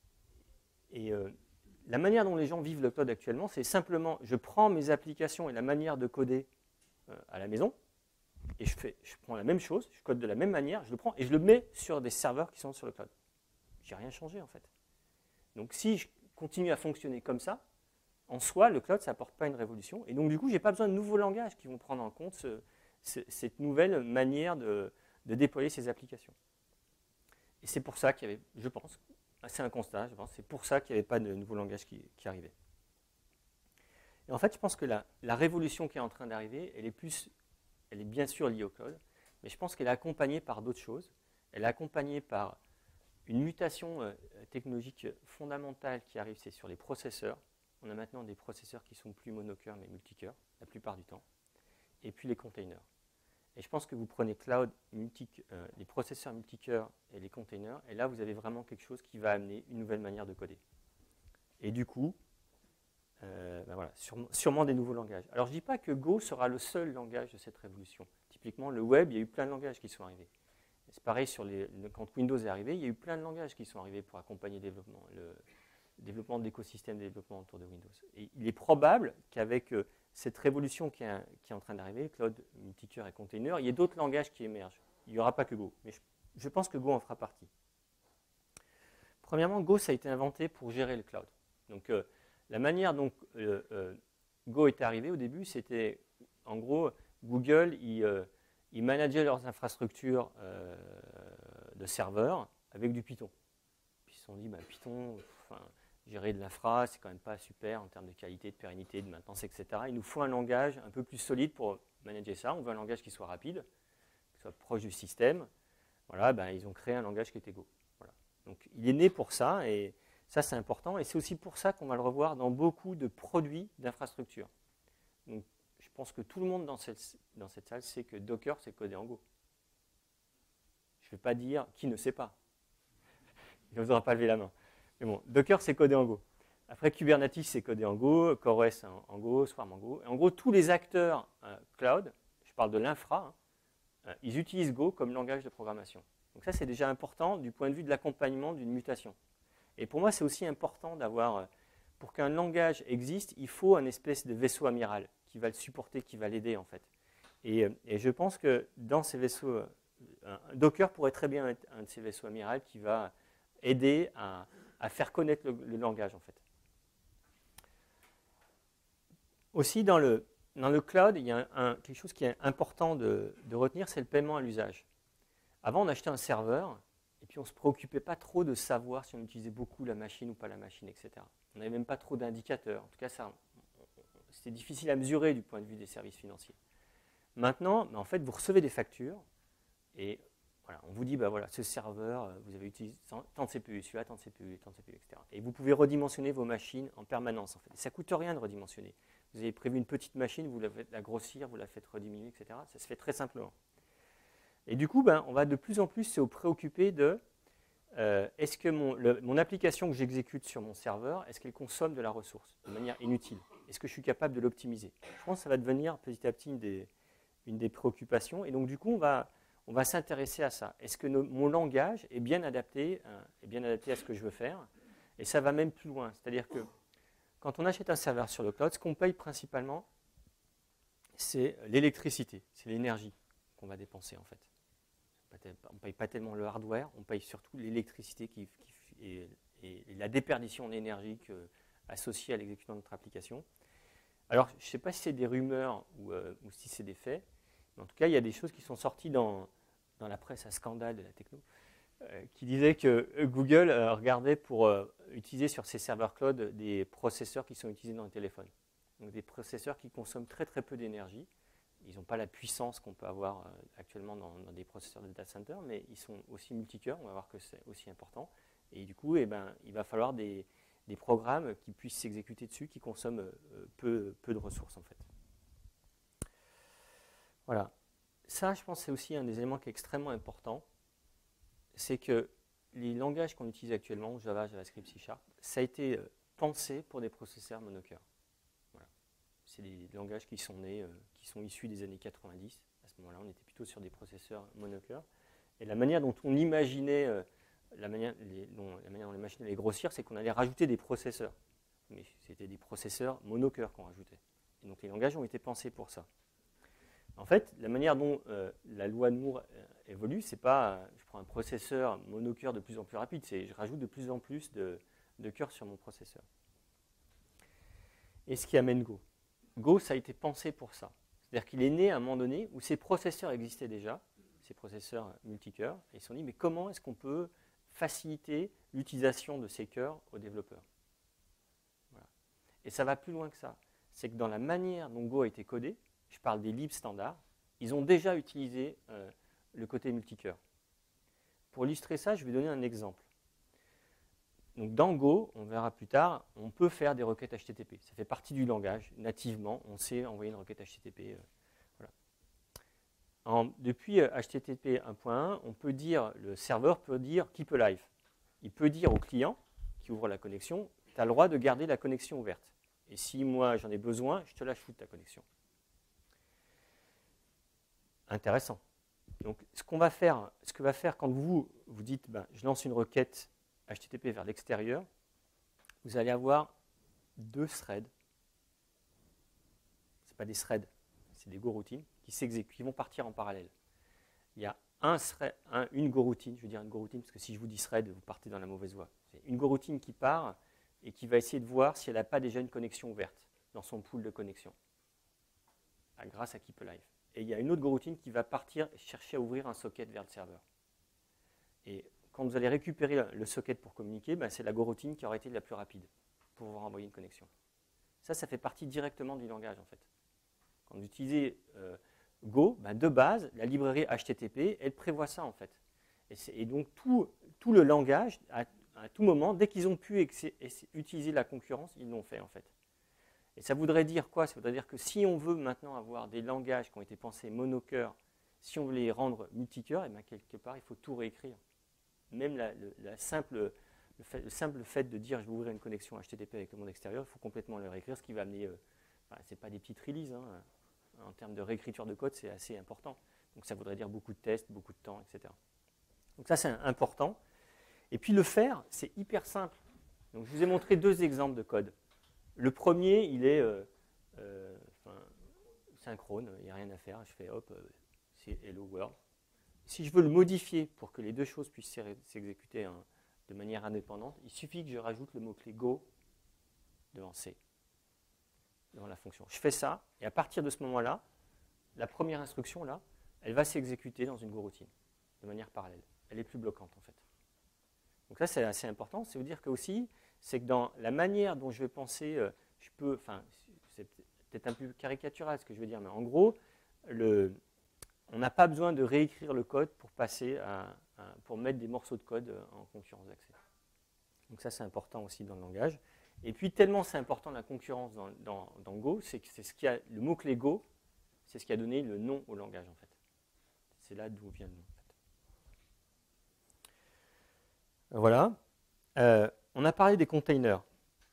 la manière dont les gens vivent le cloud actuellement, c'est simplement, je prends mes applications et la manière de coder à la maison, et je prends la même chose, je code de la même manière, je le prends et je le mets sur des serveurs qui sont sur le cloud. J'ai rien changé en fait. Donc si je continue à fonctionner comme ça, en soi, le cloud, ça n'apporte pas une révolution. Et donc du coup, je n'ai pas besoin de nouveaux langages qui vont prendre en compte cette nouvelle manière de déployer ces applications. Et c'est pour ça qu'il y avait, je pense, c'est un constat, je pense, c'est pour ça qu'il n'y avait pas de nouveaux langages qui arrivaient. Et en fait, je pense que la révolution qui est en train d'arriver, elle est bien sûr liée au cloud, mais je pense qu'elle est accompagnée par d'autres choses. Elle est accompagnée par une mutation technologique fondamentale qui arrive, c'est sur les processeurs. On a maintenant des processeurs qui sont plus monocœurs mais multicœurs, la plupart du temps. Et puis les containers. Et je pense que vous prenez cloud, les processeurs multicœurs et les containers, et là vous avez vraiment quelque chose qui va amener une nouvelle manière de coder. Et du coup, ben voilà, sûrement des nouveaux langages. Alors je ne dis pas que Go sera le seul langage de cette révolution. Typiquement, le web, il y a eu plein de langages qui sont arrivés. C'est pareil quand Windows est arrivé, il y a eu plein de langages qui sont arrivés pour accompagner le développement de l'écosystème de développement autour de Windows. Et il est probable qu'avec cette révolution qui est en train d'arriver, cloud, multicœur et container, il y ait d'autres langages qui émergent. Il n'y aura pas que Go, mais je pense que Go en fera partie. Premièrement, Go, ça a été inventé pour gérer le cloud. Donc, la manière dont Go est arrivé au début, c'était, en gros, Google, ils manageaient leurs infrastructures de serveurs avec du Python. Puis ils se sont dit, bah, Python, gérer de l'infra, c'est quand même pas super en termes de qualité, de pérennité, de maintenance, etc. Il nous faut un langage un peu plus solide pour manager ça. On veut un langage qui soit rapide, qui soit proche du système. Voilà, ben, ils ont créé un langage qui était Go. Voilà. Donc il est né pour ça, et ça c'est important. Et c'est aussi pour ça qu'on va le revoir dans beaucoup de produits d'infrastructure. Donc je pense que tout le monde dans cette salle sait que Docker c'est codé en Go. Je ne vais pas dire qui ne sait pas. Il n'osera pas lever la main. Mais bon, Docker, c'est codé en Go. Après, Kubernetes, c'est codé en Go, CoreOS en Go, Swarm en Go. Et en gros, tous les acteurs cloud, je parle de l'infra, ils utilisent Go comme langage de programmation. Donc ça, c'est déjà important du point de vue de l'accompagnement d'une mutation. Et pour moi, c'est aussi important d'avoir, pour qu'un langage existe, il faut un espèce de vaisseau amiral qui va le supporter, qui va l'aider en fait. Et je pense que dans ces vaisseaux, Docker pourrait très bien être un de ces vaisseaux amiral qui va aider à faire connaître le langage en fait. Aussi dans le cloud, il y a quelque chose qui est important de retenir, c'est le paiement à l'usage. Avant, on achetait un serveur et puis on ne se préoccupait pas trop de savoir si on utilisait beaucoup la machine ou pas la machine, etc. On n'avait même pas trop d'indicateurs. En tout cas, c'était difficile à mesurer du point de vue des services financiers. Maintenant, en fait, vous recevez des factures et voilà, on vous dit, bah voilà, ce serveur, vous avez utilisé tant de CPU, celui-là, tant de CPU, tant de CPU, etc. Et vous pouvez redimensionner vos machines en permanence. En fait. Ça ne coûte rien de redimensionner. Vous avez prévu une petite machine, vous la faites grossir, vous la faites rediminuer, etc. Ça se fait très simplement. Et du coup, on va de plus en plus se préoccuper de est-ce que mon application que j'exécute sur mon serveur, est-ce qu'elle consomme de la ressource de manière inutile? Est-ce que je suis capable de l'optimiser? Je pense que ça va devenir petit à petit une des préoccupations. Et donc, du coup, on va s'intéresser à ça. Est-ce que mon langage est bien adapté à ce que je veux faire? Et ça va même plus loin. C'est-à-dire que quand on achète un serveur sur le cloud, ce qu'on paye principalement, c'est l'électricité, c'est l'énergie qu'on va dépenser en fait. On ne paye pas tellement le hardware, on paye surtout l'électricité et la déperdition d'énergie associée à l'exécution de notre application. Alors, je ne sais pas si c'est des rumeurs ou si c'est des faits, mais en tout cas, il y a des choses qui sont sorties dans la presse à scandale de la techno, qui disaient que Google regardait pour utiliser sur ses serveurs cloud des processeurs qui sont utilisés dans les téléphones. Donc des processeurs qui consomment très très peu d'énergie. Ils n'ont pas la puissance qu'on peut avoir actuellement dans des processeurs de data center, mais ils sont aussi multicœurs, on va voir que c'est aussi important. Et du coup, il va falloir des programmes qui puissent s'exécuter dessus, qui consomment peu de ressources en fait. Voilà. Ça, je pense, c'est aussi un des éléments qui est extrêmement important. C'est que les langages qu'on utilise actuellement, Java, JavaScript, C#, ça a été pensé pour des processeurs monocœurs. Voilà. C'est des langages qui sont nés, qui sont issus des années 90. À ce moment-là, on était plutôt sur des processeurs monocœurs. Et la manière dont on imaginait, la manière dont les machines allaient grossir, c'est qu'on allait rajouter des processeurs. Mais c'était des processeurs monocœurs qu'on rajoutait. Et donc les langages ont été pensés pour ça. En fait, la manière dont la loi de Moore évolue, c'est pas je prends un processeur monocœur de plus en plus rapide, c'est je rajoute de plus en plus de cœurs sur mon processeur. Et ce qui amène Go. Go, ça a été pensé pour ça. C'est-à-dire qu'il est né à un moment donné où ces processeurs existaient déjà, ces processeurs multicœurs, et ils se sont dit, mais comment est-ce qu'on peut faciliter l'utilisation de ces cœurs aux développeurs? Voilà. Et ça va plus loin que ça. c'est que dans la manière dont Go a été codé, je parle des libs standards, ils ont déjà utilisé le côté multicœur. Pour illustrer ça, je vais donner un exemple. Donc dans Go, on verra plus tard, on peut faire des requêtes HTTP. Ça fait partie du langage, nativement, on sait envoyer une requête HTTP. Voilà. Depuis HTTP 1.1, on peut dire, le serveur peut dire keep alive. Il peut dire au client qui ouvre la connexion, tu as le droit de garder la connexion ouverte. Et si moi j'en ai besoin, je te la shoot ta connexion. Intéressant. Donc ce que va faire quand vous dites je lance une requête HTTP vers l'extérieur, vous allez avoir 2 threads. Ce n'est pas des threads, c'est des goroutines qui vont partir en parallèle. Il y a une goroutine, je veux dire une goroutine parce que si je vous dis thread, vous partez dans la mauvaise voie. C'est une goroutine qui part et qui va essayer de voir si elle n'a pas déjà une connexion ouverte dans son pool de connexion grâce à Keep Alive. Et il y a une autre goroutine qui va partir chercher à ouvrir un socket vers le serveur. Et quand vous allez récupérer le socket pour communiquer, c'est la goroutine qui aura été la plus rapide pour vous renvoyer une connexion. Ça fait partie directement du langage en fait. Quand vous utilisez Go, de base, la librairie HTTP, elle prévoit ça en fait. Et donc tout le langage, à tout moment, dès qu'ils ont pu utiliser la concurrence, ils l'ont fait en fait. Et ça voudrait dire quoi? Ça voudrait dire que si on veut maintenant avoir des langages qui ont été pensés monocœur, si on veut les rendre multicœur, quelque part, il faut tout réécrire. Même le simple fait de dire je vais ouvrir une connexion HTTP avec le monde extérieur, il faut complètement le réécrire, ce qui va amener, ce n'est pas des petites releases, en termes de réécriture de code, c'est assez important. Donc ça voudrait dire beaucoup de tests, beaucoup de temps, etc. Donc ça c'est important. Et puis le faire, c'est hyper simple. Donc je vous ai montré 2 exemples de code. Le premier, il est synchrone, il n'y a rien à faire, je fais hop, c'est hello world. Si je veux le modifier pour que les 2 choses puissent s'exécuter de manière indépendante, il suffit que je rajoute le mot-clé Go devant C, devant la fonction. Je fais ça, et à partir de ce moment-là, la première instruction, là, elle va s'exécuter dans une goroutine, de manière parallèle. Elle est plus bloquante, en fait. Donc ça, c'est assez important. C'est vous dire que aussi, c'est que dans la manière dont je vais penser, c'est peut-être un peu caricatural ce que je veux dire, mais en gros, on n'a pas besoin de réécrire le code pour pour mettre des morceaux de code en concurrence d'accès. Donc ça, c'est important aussi dans le langage. Et puis, tellement c'est important la concurrence dans Go, c'est que le mot-clé Go, c'est ce qui a donné le nom au langage, en fait. C'est là d'où vient le nom, en fait. Voilà. On a parlé des containers.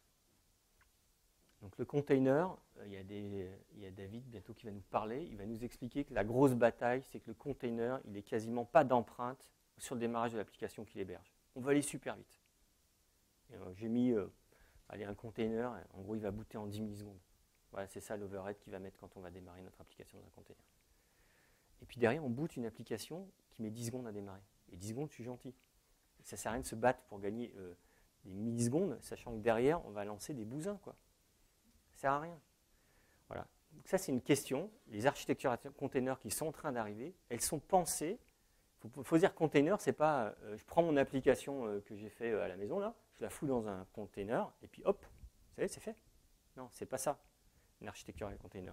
Donc le container, il y a David bientôt qui va nous parler. Il va nous expliquer que la grosse bataille, c'est que le container, il n'est quasiment pas d'empreinte sur le démarrage de l'application qu'il héberge. On va aller super vite. J'ai mis un container, en gros il va booter en 10 millisecondes. Voilà, c'est ça l'overhead qu'il va mettre quand on va démarrer notre application dans un container. Et puis derrière, on boot une application qui met 10 secondes à démarrer. Et 10 secondes, je suis gentil. Ça ne sert à rien de se battre pour gagner des millisecondes, sachant que derrière, on va lancer des bousins, quoi. Ça ne sert à rien. Voilà. Donc ça, c'est une question. Les architectures à containers qui sont en train d'arriver, elles sont pensées. Il faut dire container, c'est pas je prends mon application que j'ai fait à la maison, là, je la fous dans un container, et puis hop, vous savez, c'est fait. Non, c'est pas ça, une architecture à container.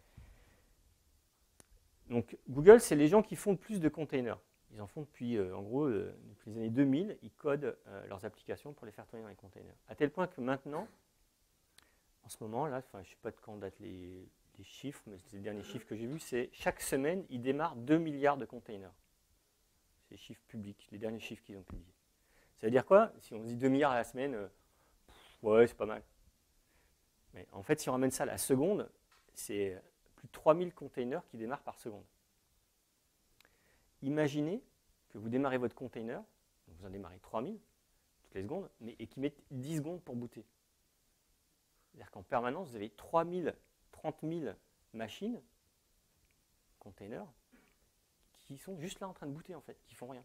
Donc Google, c'est les gens qui font le plus de containers. Ils en font depuis, depuis les années 2000, ils codent leurs applications pour les faire tourner dans les containers. À tel point que maintenant, en ce moment, là, je ne sais pas de quand datent les chiffres, mais les derniers chiffres que j'ai vus, c'est chaque semaine, ils démarrent 2 milliards de containers. C'est les chiffres publics, les derniers chiffres qu'ils ont publiés. Ça veut dire quoi? Si on se dit 2 milliards à la semaine, ouais, c'est pas mal. Mais en fait, si on ramène ça à la seconde, c'est plus de 3000 containers qui démarrent par seconde. Imaginez que vous démarrez votre container, vous en démarrez 3000 toutes les secondes, et qui mettent 10 secondes pour booter. C'est-à-dire qu'en permanence, vous avez 30 000 machines, containers, qui sont juste là en train de booter, en fait, qui font rien.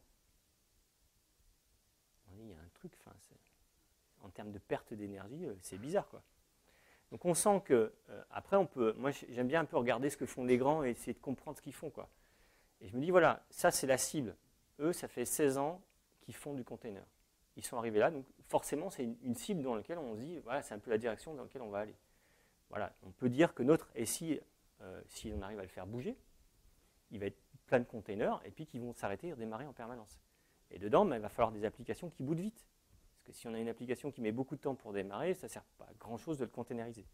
Il y a un truc, en termes de perte d'énergie, c'est bizarre, quoi. Donc on sent que, après, moi j'aime bien un peu regarder ce que font les grands et essayer de comprendre ce qu'ils font, quoi. Et je me dis, voilà, ça c'est la cible. Eux, ça fait 16 ans qu'ils font du container. Ils sont arrivés là, donc forcément c'est une cible dans laquelle on se dit, voilà, c'est un peu la direction dans laquelle on va aller. voilà, on peut dire que notre SI, si on arrive à le faire bouger, il va être plein de containers et puis qui vont s'arrêter et redémarrer en permanence. Et dedans, il va falloir des applications qui bootent vite. Parce que si on a une application qui met beaucoup de temps pour démarrer, ça ne sert pas à grand-chose de le containeriser.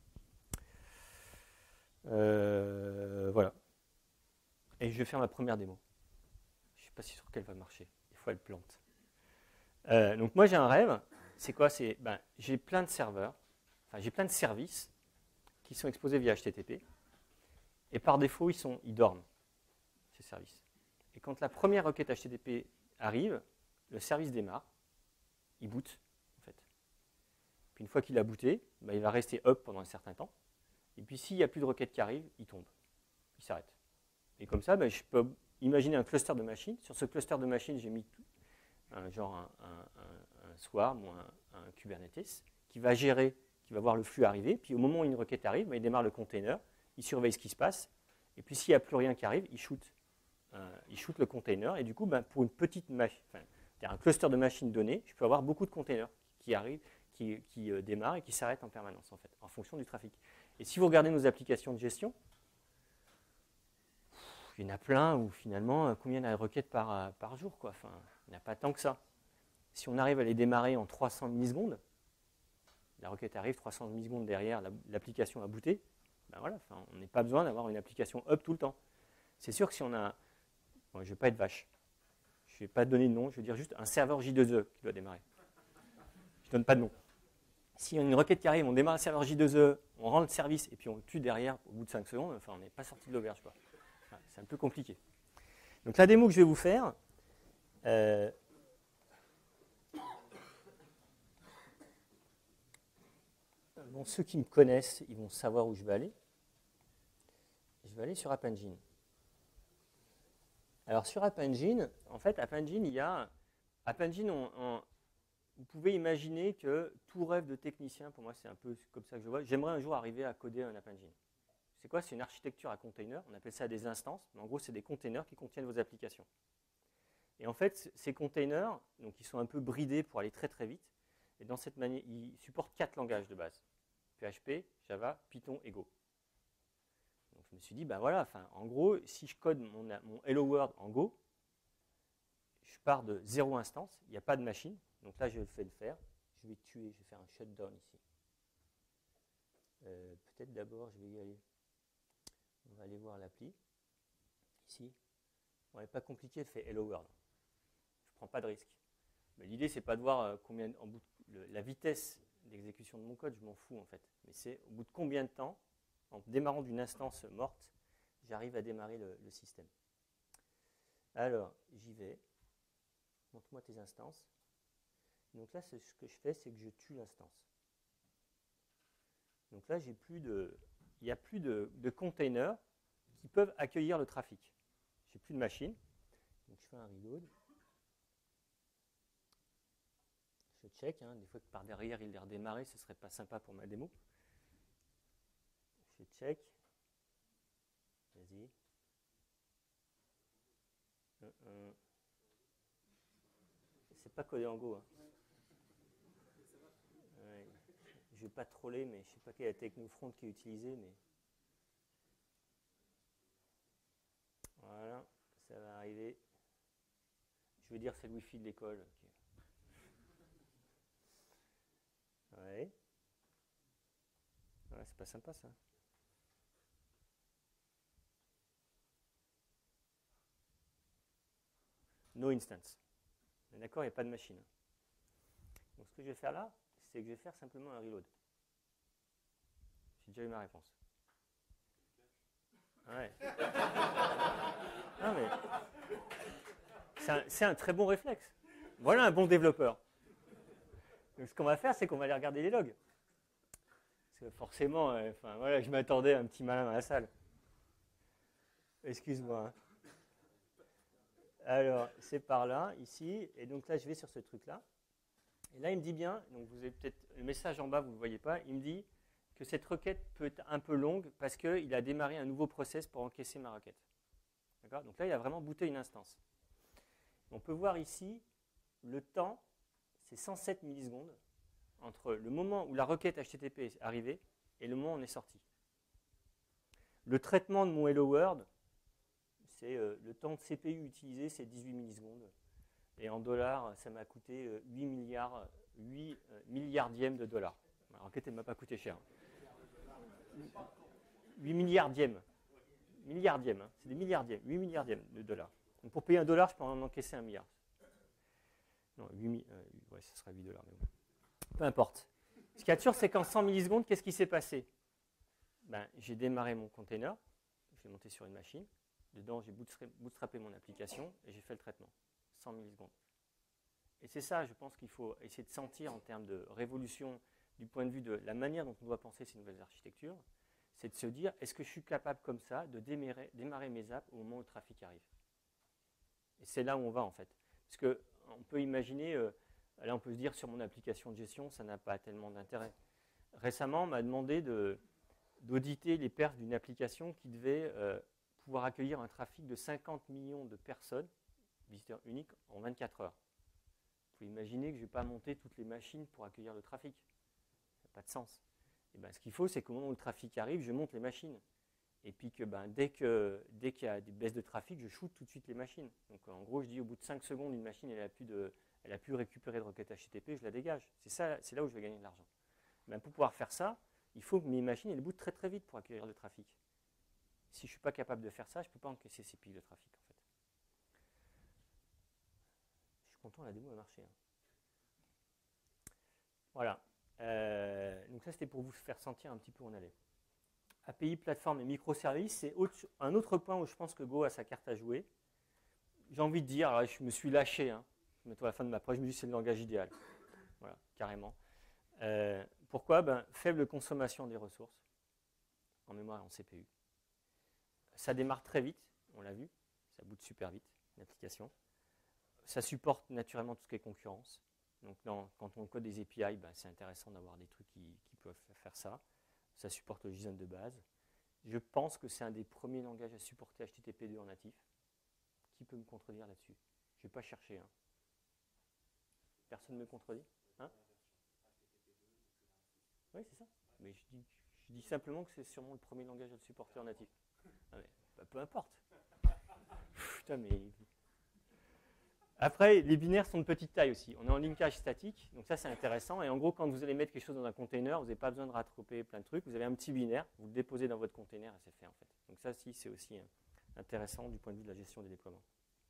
Voilà. Et je vais faire ma première démo. Je ne suis pas sûr qu'elle va marcher. Des fois, elle plante. Donc moi, j'ai un rêve. C'est quoi? J'ai plein de serveurs, enfin j'ai plein de services qui sont exposés via HTTP. Et par défaut, ils dorment, ces services. Et quand la première requête HTTP arrive, le service démarre, il boot, en fait. Puis une fois qu'il a booté, il va rester up pendant un certain temps. Et puis s'il n'y a plus de requêtes qui arrivent, il tombe, il s'arrête. Et comme ça, je peux imaginer un cluster de machines. Sur ce cluster de machines, j'ai mis un swarm ou un Kubernetes qui va gérer, qui va voir le flux arriver. Puis au moment où une requête arrive, il démarre le container, il surveille ce qui se passe. Et puis s'il n'y a plus rien qui arrive, il shoot le container. Et du coup, pour une petite machine, un cluster de machines données, je peux avoir beaucoup de containers qui arrivent, qui démarrent et qui s'arrêtent en permanence, en fait, en fonction du trafic. Et si vous regardez nos applications de gestion, il y en a plein où finalement, combien de requêtes par jour, quoi. Enfin, il n'y en a pas tant que ça. Si on arrive à les démarrer en 300 millisecondes, la requête arrive 300 millisecondes derrière, l'application a booté, voilà, on n'a pas besoin d'avoir une application up tout le temps. C'est sûr que si on a... Bon, je ne vais pas être vache. Je ne vais pas donner de nom, je vais dire juste un serveur J2E qui doit démarrer. Je ne donne pas de nom. Si on a une requête qui arrive, on démarre le serveur J2E, on rend le service et puis on le tue derrière au bout de 5 secondes, on n'est pas sorti de l'auberge, quoi. C'est un peu compliqué. Donc la démo que je vais vous faire, bon, ceux qui me connaissent, ils vont savoir où je vais aller. Je vais aller sur App Engine. Alors sur App Engine, en fait, App Engine, App Engine, vous pouvez imaginer que tout rêve de technicien, pour moi c'est un peu comme ça que je vois, j'aimerais un jour arriver à coder un App Engine. C'est quoi? C'est une architecture à containers, on appelle ça des instances, mais en gros c'est des containers qui contiennent vos applications. Et en fait, ces containers, donc ils sont un peu bridés pour aller très très vite, et dans cette manière, ils supportent 4 langages de base. PHP, Java, Python et Go. Donc je me suis dit, voilà, en gros, si je code mon Hello World en Go, je pars de 0 instance, il n'y a pas de machine. Donc là, je vais le faire. Je vais faire un shutdown ici. Peut-être d'abord, je vais y aller. On va aller voir l'appli. Ici. Bon, elle n'est pas compliquée, elle fait Hello World. Je ne prends pas de risque. Mais l'idée, c'est pas de voir la vitesse d'exécution de mon code, je m'en fous en fait. Mais c'est au bout de combien de temps, en démarrant d'une instance morte, j'arrive à démarrer le système. Alors, j'y vais. Montre-moi tes instances. Donc là, ce que je fais, c'est que je tue l'instance. Donc là, il n'y a plus de containers qui peuvent accueillir le trafic. J'ai plus de machine. Donc je fais un reload. Je check. Des fois que par derrière, il est redémarré, ce ne serait pas sympa pour ma démo. Je check. Vas-y. C'est pas codé en Go. Ouais. Je vais pas troller, mais je sais pas quelle est la techno-front qui est utilisée, mais voilà, ça va arriver. Je veux dire c'est le Wi-Fi de l'école. Okay. Ouais, c'est pas sympa ça. No instance. D'accord, il n'y a pas de machine. Donc ce que je vais faire là, c'est que je vais faire simplement un reload. J'ai déjà eu ma réponse. Ouais. Non, mais c'est un très bon réflexe. Voilà un bon développeur. Donc ce qu'on va faire, c'est qu'on va aller regarder les logs. Parce que forcément, voilà, je m'attendais à un petit malin dans la salle. Excuse-moi. Alors, c'est par là, ici, et donc là, je vais sur ce truc-là. Et là, il me dit bien, donc vous avez peut-être le message en bas, vous ne le voyez pas, il me dit que cette requête peut être un peu longue parce qu'il a démarré un nouveau process pour encaisser ma requête. D'accord? Donc là, il a vraiment booté une instance. On peut voir ici, le temps, c'est 107 millisecondes entre le moment où la requête HTTP est arrivée et le moment où on est sorti. Le traitement de mon Hello World, c'est le temps de CPU utilisé, c'est 18 millisecondes. Et en dollars, ça m'a coûté 8 milliardièmes de dollars. Alors, enquête, elle ne m'a pas coûté cher. 8 milliardièmes. Milliardièmes, hein. C'est des milliardièmes. 8 milliardièmes de dollars. Donc pour payer $1, je peux en encaisser 1 milliard. Non, 8 ouais, ce sera 8 $, mais bon. Peu importe. Ce qui est sûr, c'est qu'en 100 millisecondes, qu'est-ce qui s'est passé? J'ai démarré mon container, je l'ai monté sur une machine. Dedans, j'ai bootstrappé mon application et j'ai fait le traitement. 100 millisecondes. Et c'est ça, je pense qu'il faut essayer de sentir en termes de révolution du point de vue de la manière dont on doit penser ces nouvelles architectures, c'est de se dire, est-ce que je suis capable comme ça de démarrer mes apps au moment où le trafic arrive? Et c'est là où on va en fait. Parce qu'on peut imaginer, là on peut se dire sur mon application de gestion, ça n'a pas tellement d'intérêt. Récemment, on m'a demandé d'auditer les perfs d'une application qui devait pouvoir accueillir un trafic de 50 millions de personnes, visiteurs uniques, en 24 heures. Vous pouvez imaginer que je ne vais pas monter toutes les machines pour accueillir le trafic. Ça n'a pas de sens. Et ce qu'il faut, c'est qu'au moment où le trafic arrive, je monte les machines. Et puis que dès qu'il y a des baisses de trafic, je shoot tout de suite les machines. Donc en gros, je dis au bout de 5 secondes, une machine elle a pu récupérer de requêtes HTTP, je la dégage. C'est là où je vais gagner de l'argent. Pour pouvoir faire ça, il faut que mes machines elles bootent très très vite pour accueillir le trafic. Si je ne suis pas capable de faire ça, je ne peux pas encaisser ces pics de trafic en fait. Je suis content, la démo a marché. Hein. Voilà. Donc ça, c'était pour vous faire sentir un petit peu où on allait. API, plateforme et microservices, c'est un autre point où je pense que Go a sa carte à jouer. J'ai envie de dire, alors je me suis lâché, hein, à la fin de ma preuve, je me dis que c'est le langage idéal. Voilà, carrément. Pourquoi? Faible consommation des ressources en mémoire et en CPU. Ça démarre très vite, on l'a vu, ça boot super vite, l'application. Ça supporte naturellement tout ce qui est concurrence. Donc quand on code des API, c'est intéressant d'avoir des trucs qui peuvent faire ça. Ça supporte le JSON de base. Je pense que c'est un des premiers langages à supporter HTTP2 en natif. Qui peut me contredire là-dessus? Je ne vais pas chercher. Hein. Personne ne me contredit? Hein? Oui, c'est ça. Mais je dis simplement que c'est sûrement le premier langage à le supporter en natif. Ah mais, peu importe. Putain, mais... Après, les binaires sont de petite taille aussi. On est en linkage statique, donc ça c'est intéressant. Et en gros, quand vous allez mettre quelque chose dans un container, vous n'avez pas besoin de rattraper plein de trucs. Vous avez un petit binaire, vous le déposez dans votre container et c'est fait en fait. Donc ça, c'est aussi intéressant du point de vue de la gestion des déploiements.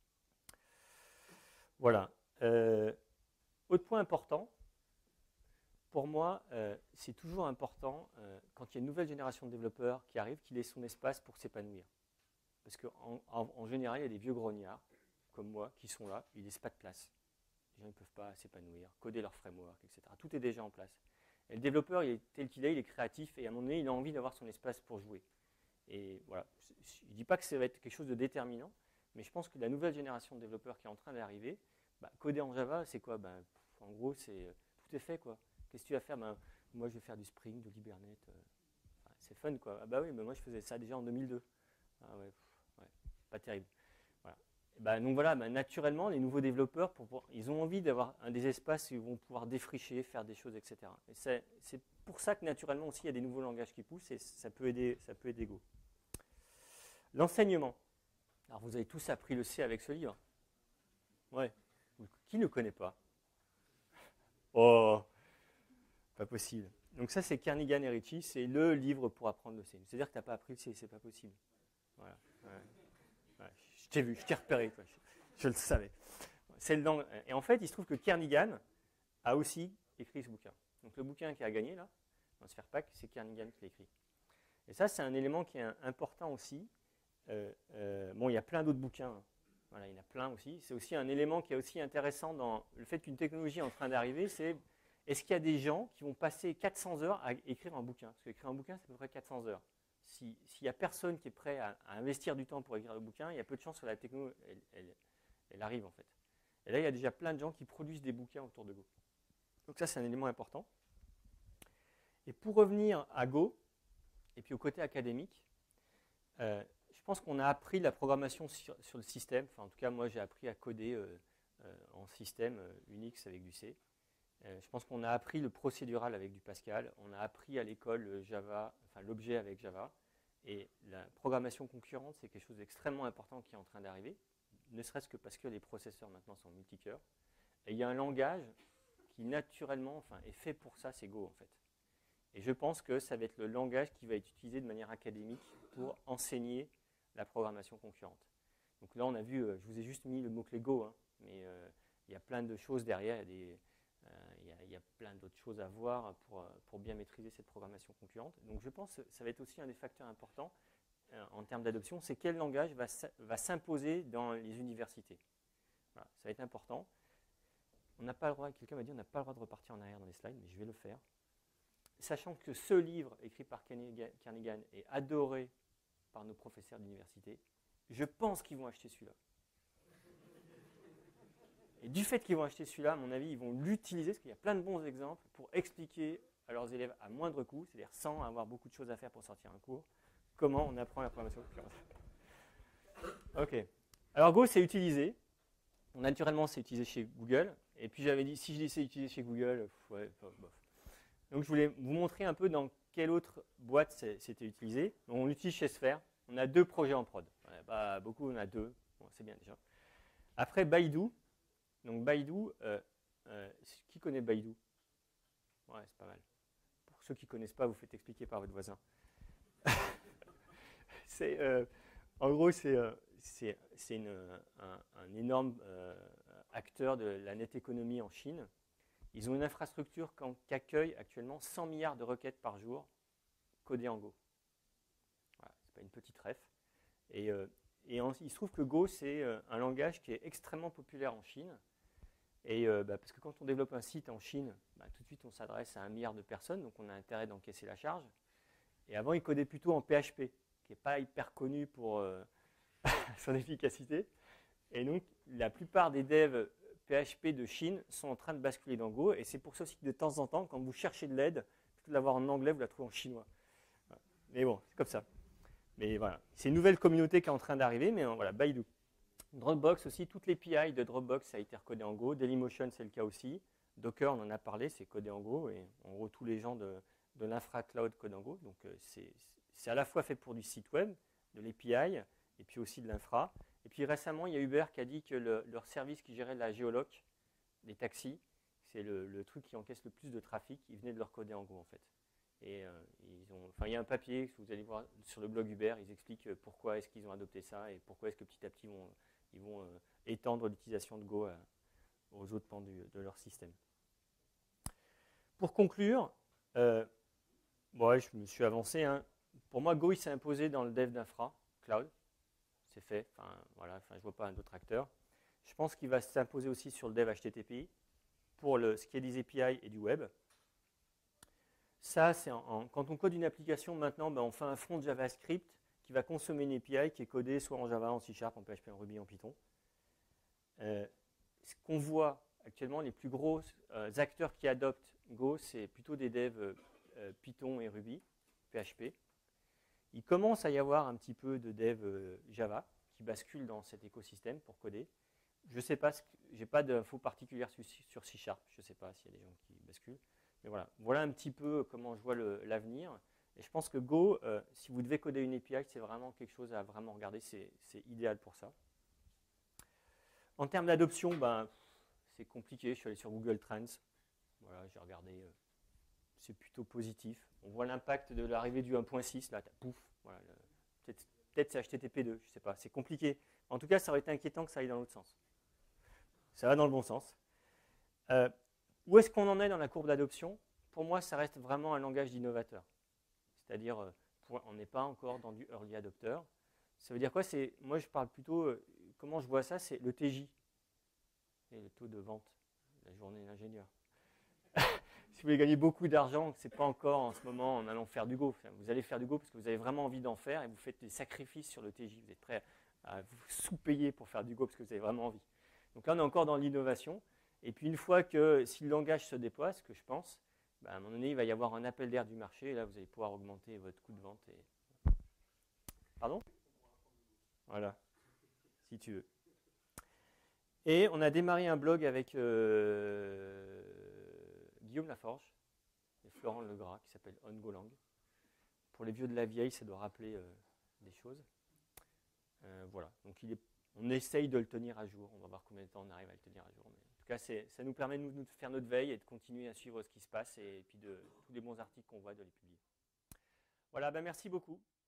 Voilà. Autre point important, pour moi, c'est toujours important, quand il y a une nouvelle génération de développeurs qui arrive, qu'il ait son espace pour s'épanouir. Parce qu'en général, il y a des vieux grognards, comme moi, qui sont là, ils ne laissent pas de place. Les gens ne peuvent pas s'épanouir, coder leur framework, etc. Tout est déjà en place. Et le développeur, il est tel qu'il est, il est créatif, et à un moment donné, il a envie d'avoir son espace pour jouer. Et voilà, je ne dis pas que ça va être quelque chose de déterminant, mais je pense que la nouvelle génération de développeurs qui est en train d'arriver, coder en Java, c'est quoi? En gros, tout est fait, quoi. Qu'est-ce que tu vas faire? Moi, je vais faire du Spring, de l'Hibernate. C'est fun, quoi. Ah bah oui, mais moi, je faisais ça déjà en 2002. Ah ouais, pas terrible. Donc voilà, naturellement, les nouveaux développeurs, ils ont envie d'avoir des espaces où ils vont pouvoir défricher, faire des choses, etc. Et c'est pour ça que naturellement aussi, il y a des nouveaux langages qui poussent et ça peut aider Go. L'enseignement. Alors vous avez tous appris le C avec ce livre. Ouais. Qui ne connaît pas? Oh, pas possible. Donc ça, c'est Kernighan et Ritchie, c'est le livre pour apprendre le C. C'est-à-dire que tu n'as pas appris le C, c'est pas possible. Voilà. Ouais. Je t'ai vu, je t'ai repéré, quoi. Je le savais. Et en fait, il se trouve que Kernighan a aussi écrit ce bouquin. Donc le bouquin qui a gagné, là, dans Spherepack, c'est Kernighan qui l'a écrit. Et ça, c'est un élément qui est important aussi. Bon, il y a plein d'autres bouquins. Hein. Voilà, il y en a plein aussi. C'est aussi un élément qui est aussi intéressant dans le fait qu'une technologie est en train d'arriver, c'est est-ce qu'il y a des gens qui vont passer 400 heures à écrire un bouquin? Parce qu'écrire un bouquin, c'est à peu près 400 heures. S'il n'y a personne qui est prêt à investir du temps pour écrire le bouquin, il y a peu de chances que la techno, elle arrive en fait. Et là, il y a déjà plein de gens qui produisent des bouquins autour de Go. Donc ça, c'est un élément important. Et pour revenir à Go, et puis au côté académique, je pense qu'on a appris la programmation sur le système. Enfin, en tout cas, moi, j'ai appris à coder en système Unix avec du C. Je pense qu'on a appris le procédural avec du Pascal, on a appris à l'école Java, enfin l'objet avec Java, et la programmation concurrente, c'est quelque chose d'extrêmement important qui est en train d'arriver, ne serait-ce que parce que les processeurs maintenant sont multicœurs. Et il y a un langage qui naturellement, enfin, est fait pour ça, c'est Go en fait. Et je pense que ça va être le langage qui va être utilisé de manière académique pour enseigner la programmation concurrente. Donc là, on a vu, je vous ai juste mis le mot-clé Go, hein, mais il y a plein de choses derrière, il y a plein d'autres choses à voir pour bien maîtriser cette programmation concurrente. Donc je pense que ça va être aussi un des facteurs importants en termes d'adoption, c'est quel langage va s'imposer dans les universités. Voilà, ça va être important. On n'a pas le droit, quelqu'un m'a dit on n'a pas le droit de repartir en arrière dans les slides, mais je vais le faire. Sachant que ce livre écrit par Kernighan est adoré par nos professeurs d'université, je pense qu'ils vont acheter celui-là. Et du fait qu'ils vont acheter celui-là, à mon avis, ils vont l'utiliser, parce qu'il y a plein de bons exemples, pour expliquer à leurs élèves à moindre coût, c'est-à-dire sans avoir beaucoup de choses à faire pour sortir un cours, comment on apprend la programmation concurrente. Ok. Alors Go, c'est utilisé. Naturellement, c'est utilisé chez Google. Et puis j'avais dit, si je laissais utiliser chez Google, ouais, bof. Donc je voulais vous montrer un peu dans quelle autre boîte c'était utilisé. Donc, on l'utilise chez Sphere. On a 2 projets en prod. Pas beaucoup, on a 2. Bon, c'est bien déjà. Après, Baidu. Donc Baidu, qui connaît Baidu? Ouais, c'est pas mal. Pour ceux qui ne connaissent pas, vous faites expliquer par votre voisin. En gros, c'est un énorme acteur de la net économie en Chine. Ils ont une infrastructure qui accueille actuellement 100 milliards de requêtes par jour codées en Go. Voilà, ce n'est pas une petite ref. Et il se trouve que Go, c'est un langage qui est extrêmement populaire en Chine. Et parce que quand on développe un site en Chine, tout de suite on s'adresse à 1 milliard de personnes, donc on a intérêt d'encaisser la charge. Et avant, ils codaient plutôt en PHP, qui n'est pas hyper connu pour son efficacité. Et donc, la plupart des devs PHP de Chine sont en train de basculer dans Go. Et c'est pour ça aussi que de temps en temps, quand vous cherchez de l'aide, plutôt que de l'avoir en anglais, vous la trouvez en chinois. Voilà. Mais bon, c'est comme ça. Mais voilà, c'est une nouvelle communauté qui est en train d'arriver, mais voilà, Baidu. Dropbox aussi, toutes les API de Dropbox, ça a été recodé en Go. Dailymotion, c'est le cas aussi. Docker, on en a parlé, c'est codé en Go. Et en gros, tous les gens de l'infra cloud codent en Go. Donc, c'est à la fois fait pour du site web, de l'API, et puis aussi de l'infra. Et puis récemment, il y a Uber qui a dit que leur service qui gérait la géoloc des taxis, c'est le truc qui encaisse le plus de trafic, ils venaient de leur coder en Go en fait. Et il y a un papier que vous allez voir sur le blog Uber, ils expliquent pourquoi est-ce qu'ils ont adopté ça et pourquoi est-ce que petit à petit ils vont étendre l'utilisation de Go aux autres pans de leur système. Pour conclure, je me suis avancé. Hein. Pour moi, Go, il s'est imposé dans le dev d'infra, cloud. C'est fait. Je ne vois pas un autre acteur. Je pense qu'il va s'imposer aussi sur le dev HTTPI pour ce qui est des API et du web. Ça, c'est quand on code une application, maintenant, on fait un front JavaScript qui va consommer une API qui est codée soit en Java, en C#, en PHP, en Ruby, en Python. Ce qu'on voit actuellement, les plus gros acteurs qui adoptent Go, c'est plutôt des devs Python et Ruby, PHP. Il commence à y avoir un petit peu de dev Java qui bascule dans cet écosystème pour coder. Je ne sais pas, je n'ai pas d'infos particulières sur C#, je ne sais pas s'il y a des gens qui basculent. Mais voilà un petit peu comment je vois l'avenir. Et je pense que Go, si vous devez coder une API, c'est vraiment quelque chose à vraiment regarder, c'est idéal pour ça. En termes d'adoption, c'est compliqué, je suis allé sur Google Trends. Voilà, j'ai regardé, c'est plutôt positif. On voit l'impact de l'arrivée du 1.6, là, pouf, voilà, peut-être c'est HTTP2, je ne sais pas, c'est compliqué. En tout cas, ça aurait été inquiétant que ça aille dans l'autre sens. Ça va dans le bon sens. Où est-ce qu'on en est dans la courbe d'adoption? Pour moi, ça reste vraiment un langage d'innovateur. C'est-à-dire, on n'est pas encore dans du early adopter. Ça veut dire quoi? Moi, je parle plutôt, comment je vois ça, c'est le TJ, et le taux de vente, la journée d'ingénieur. Si vous voulez gagner beaucoup d'argent, ce n'est pas encore en ce moment en allant faire du Go. Vous allez faire du Go parce que vous avez vraiment envie d'en faire et vous faites des sacrifices sur le TJ. Vous êtes prêt à vous sous-payer pour faire du Go parce que vous avez vraiment envie. Donc là, on est encore dans l'innovation. Et puis une fois que, si le langage se déploie, ce que je pense, à un moment donné, il va y avoir un appel d'air du marché. Et là, vous allez pouvoir augmenter votre coût de vente. Pardon? Voilà, si tu veux. Et on a démarré un blog avec Guillaume Laforge et Florent Legras qui s'appelle On Golang. Pour les vieux de la vieille, ça doit rappeler des choses. Voilà, donc on essaye de le tenir à jour. On va voir combien de temps on arrive à le tenir à jour. Mais en tout cas, ça nous permet de faire notre veille et de continuer à suivre ce qui se passe et puis de tous les bons articles qu'on voit, de les publier. Voilà, ben merci beaucoup.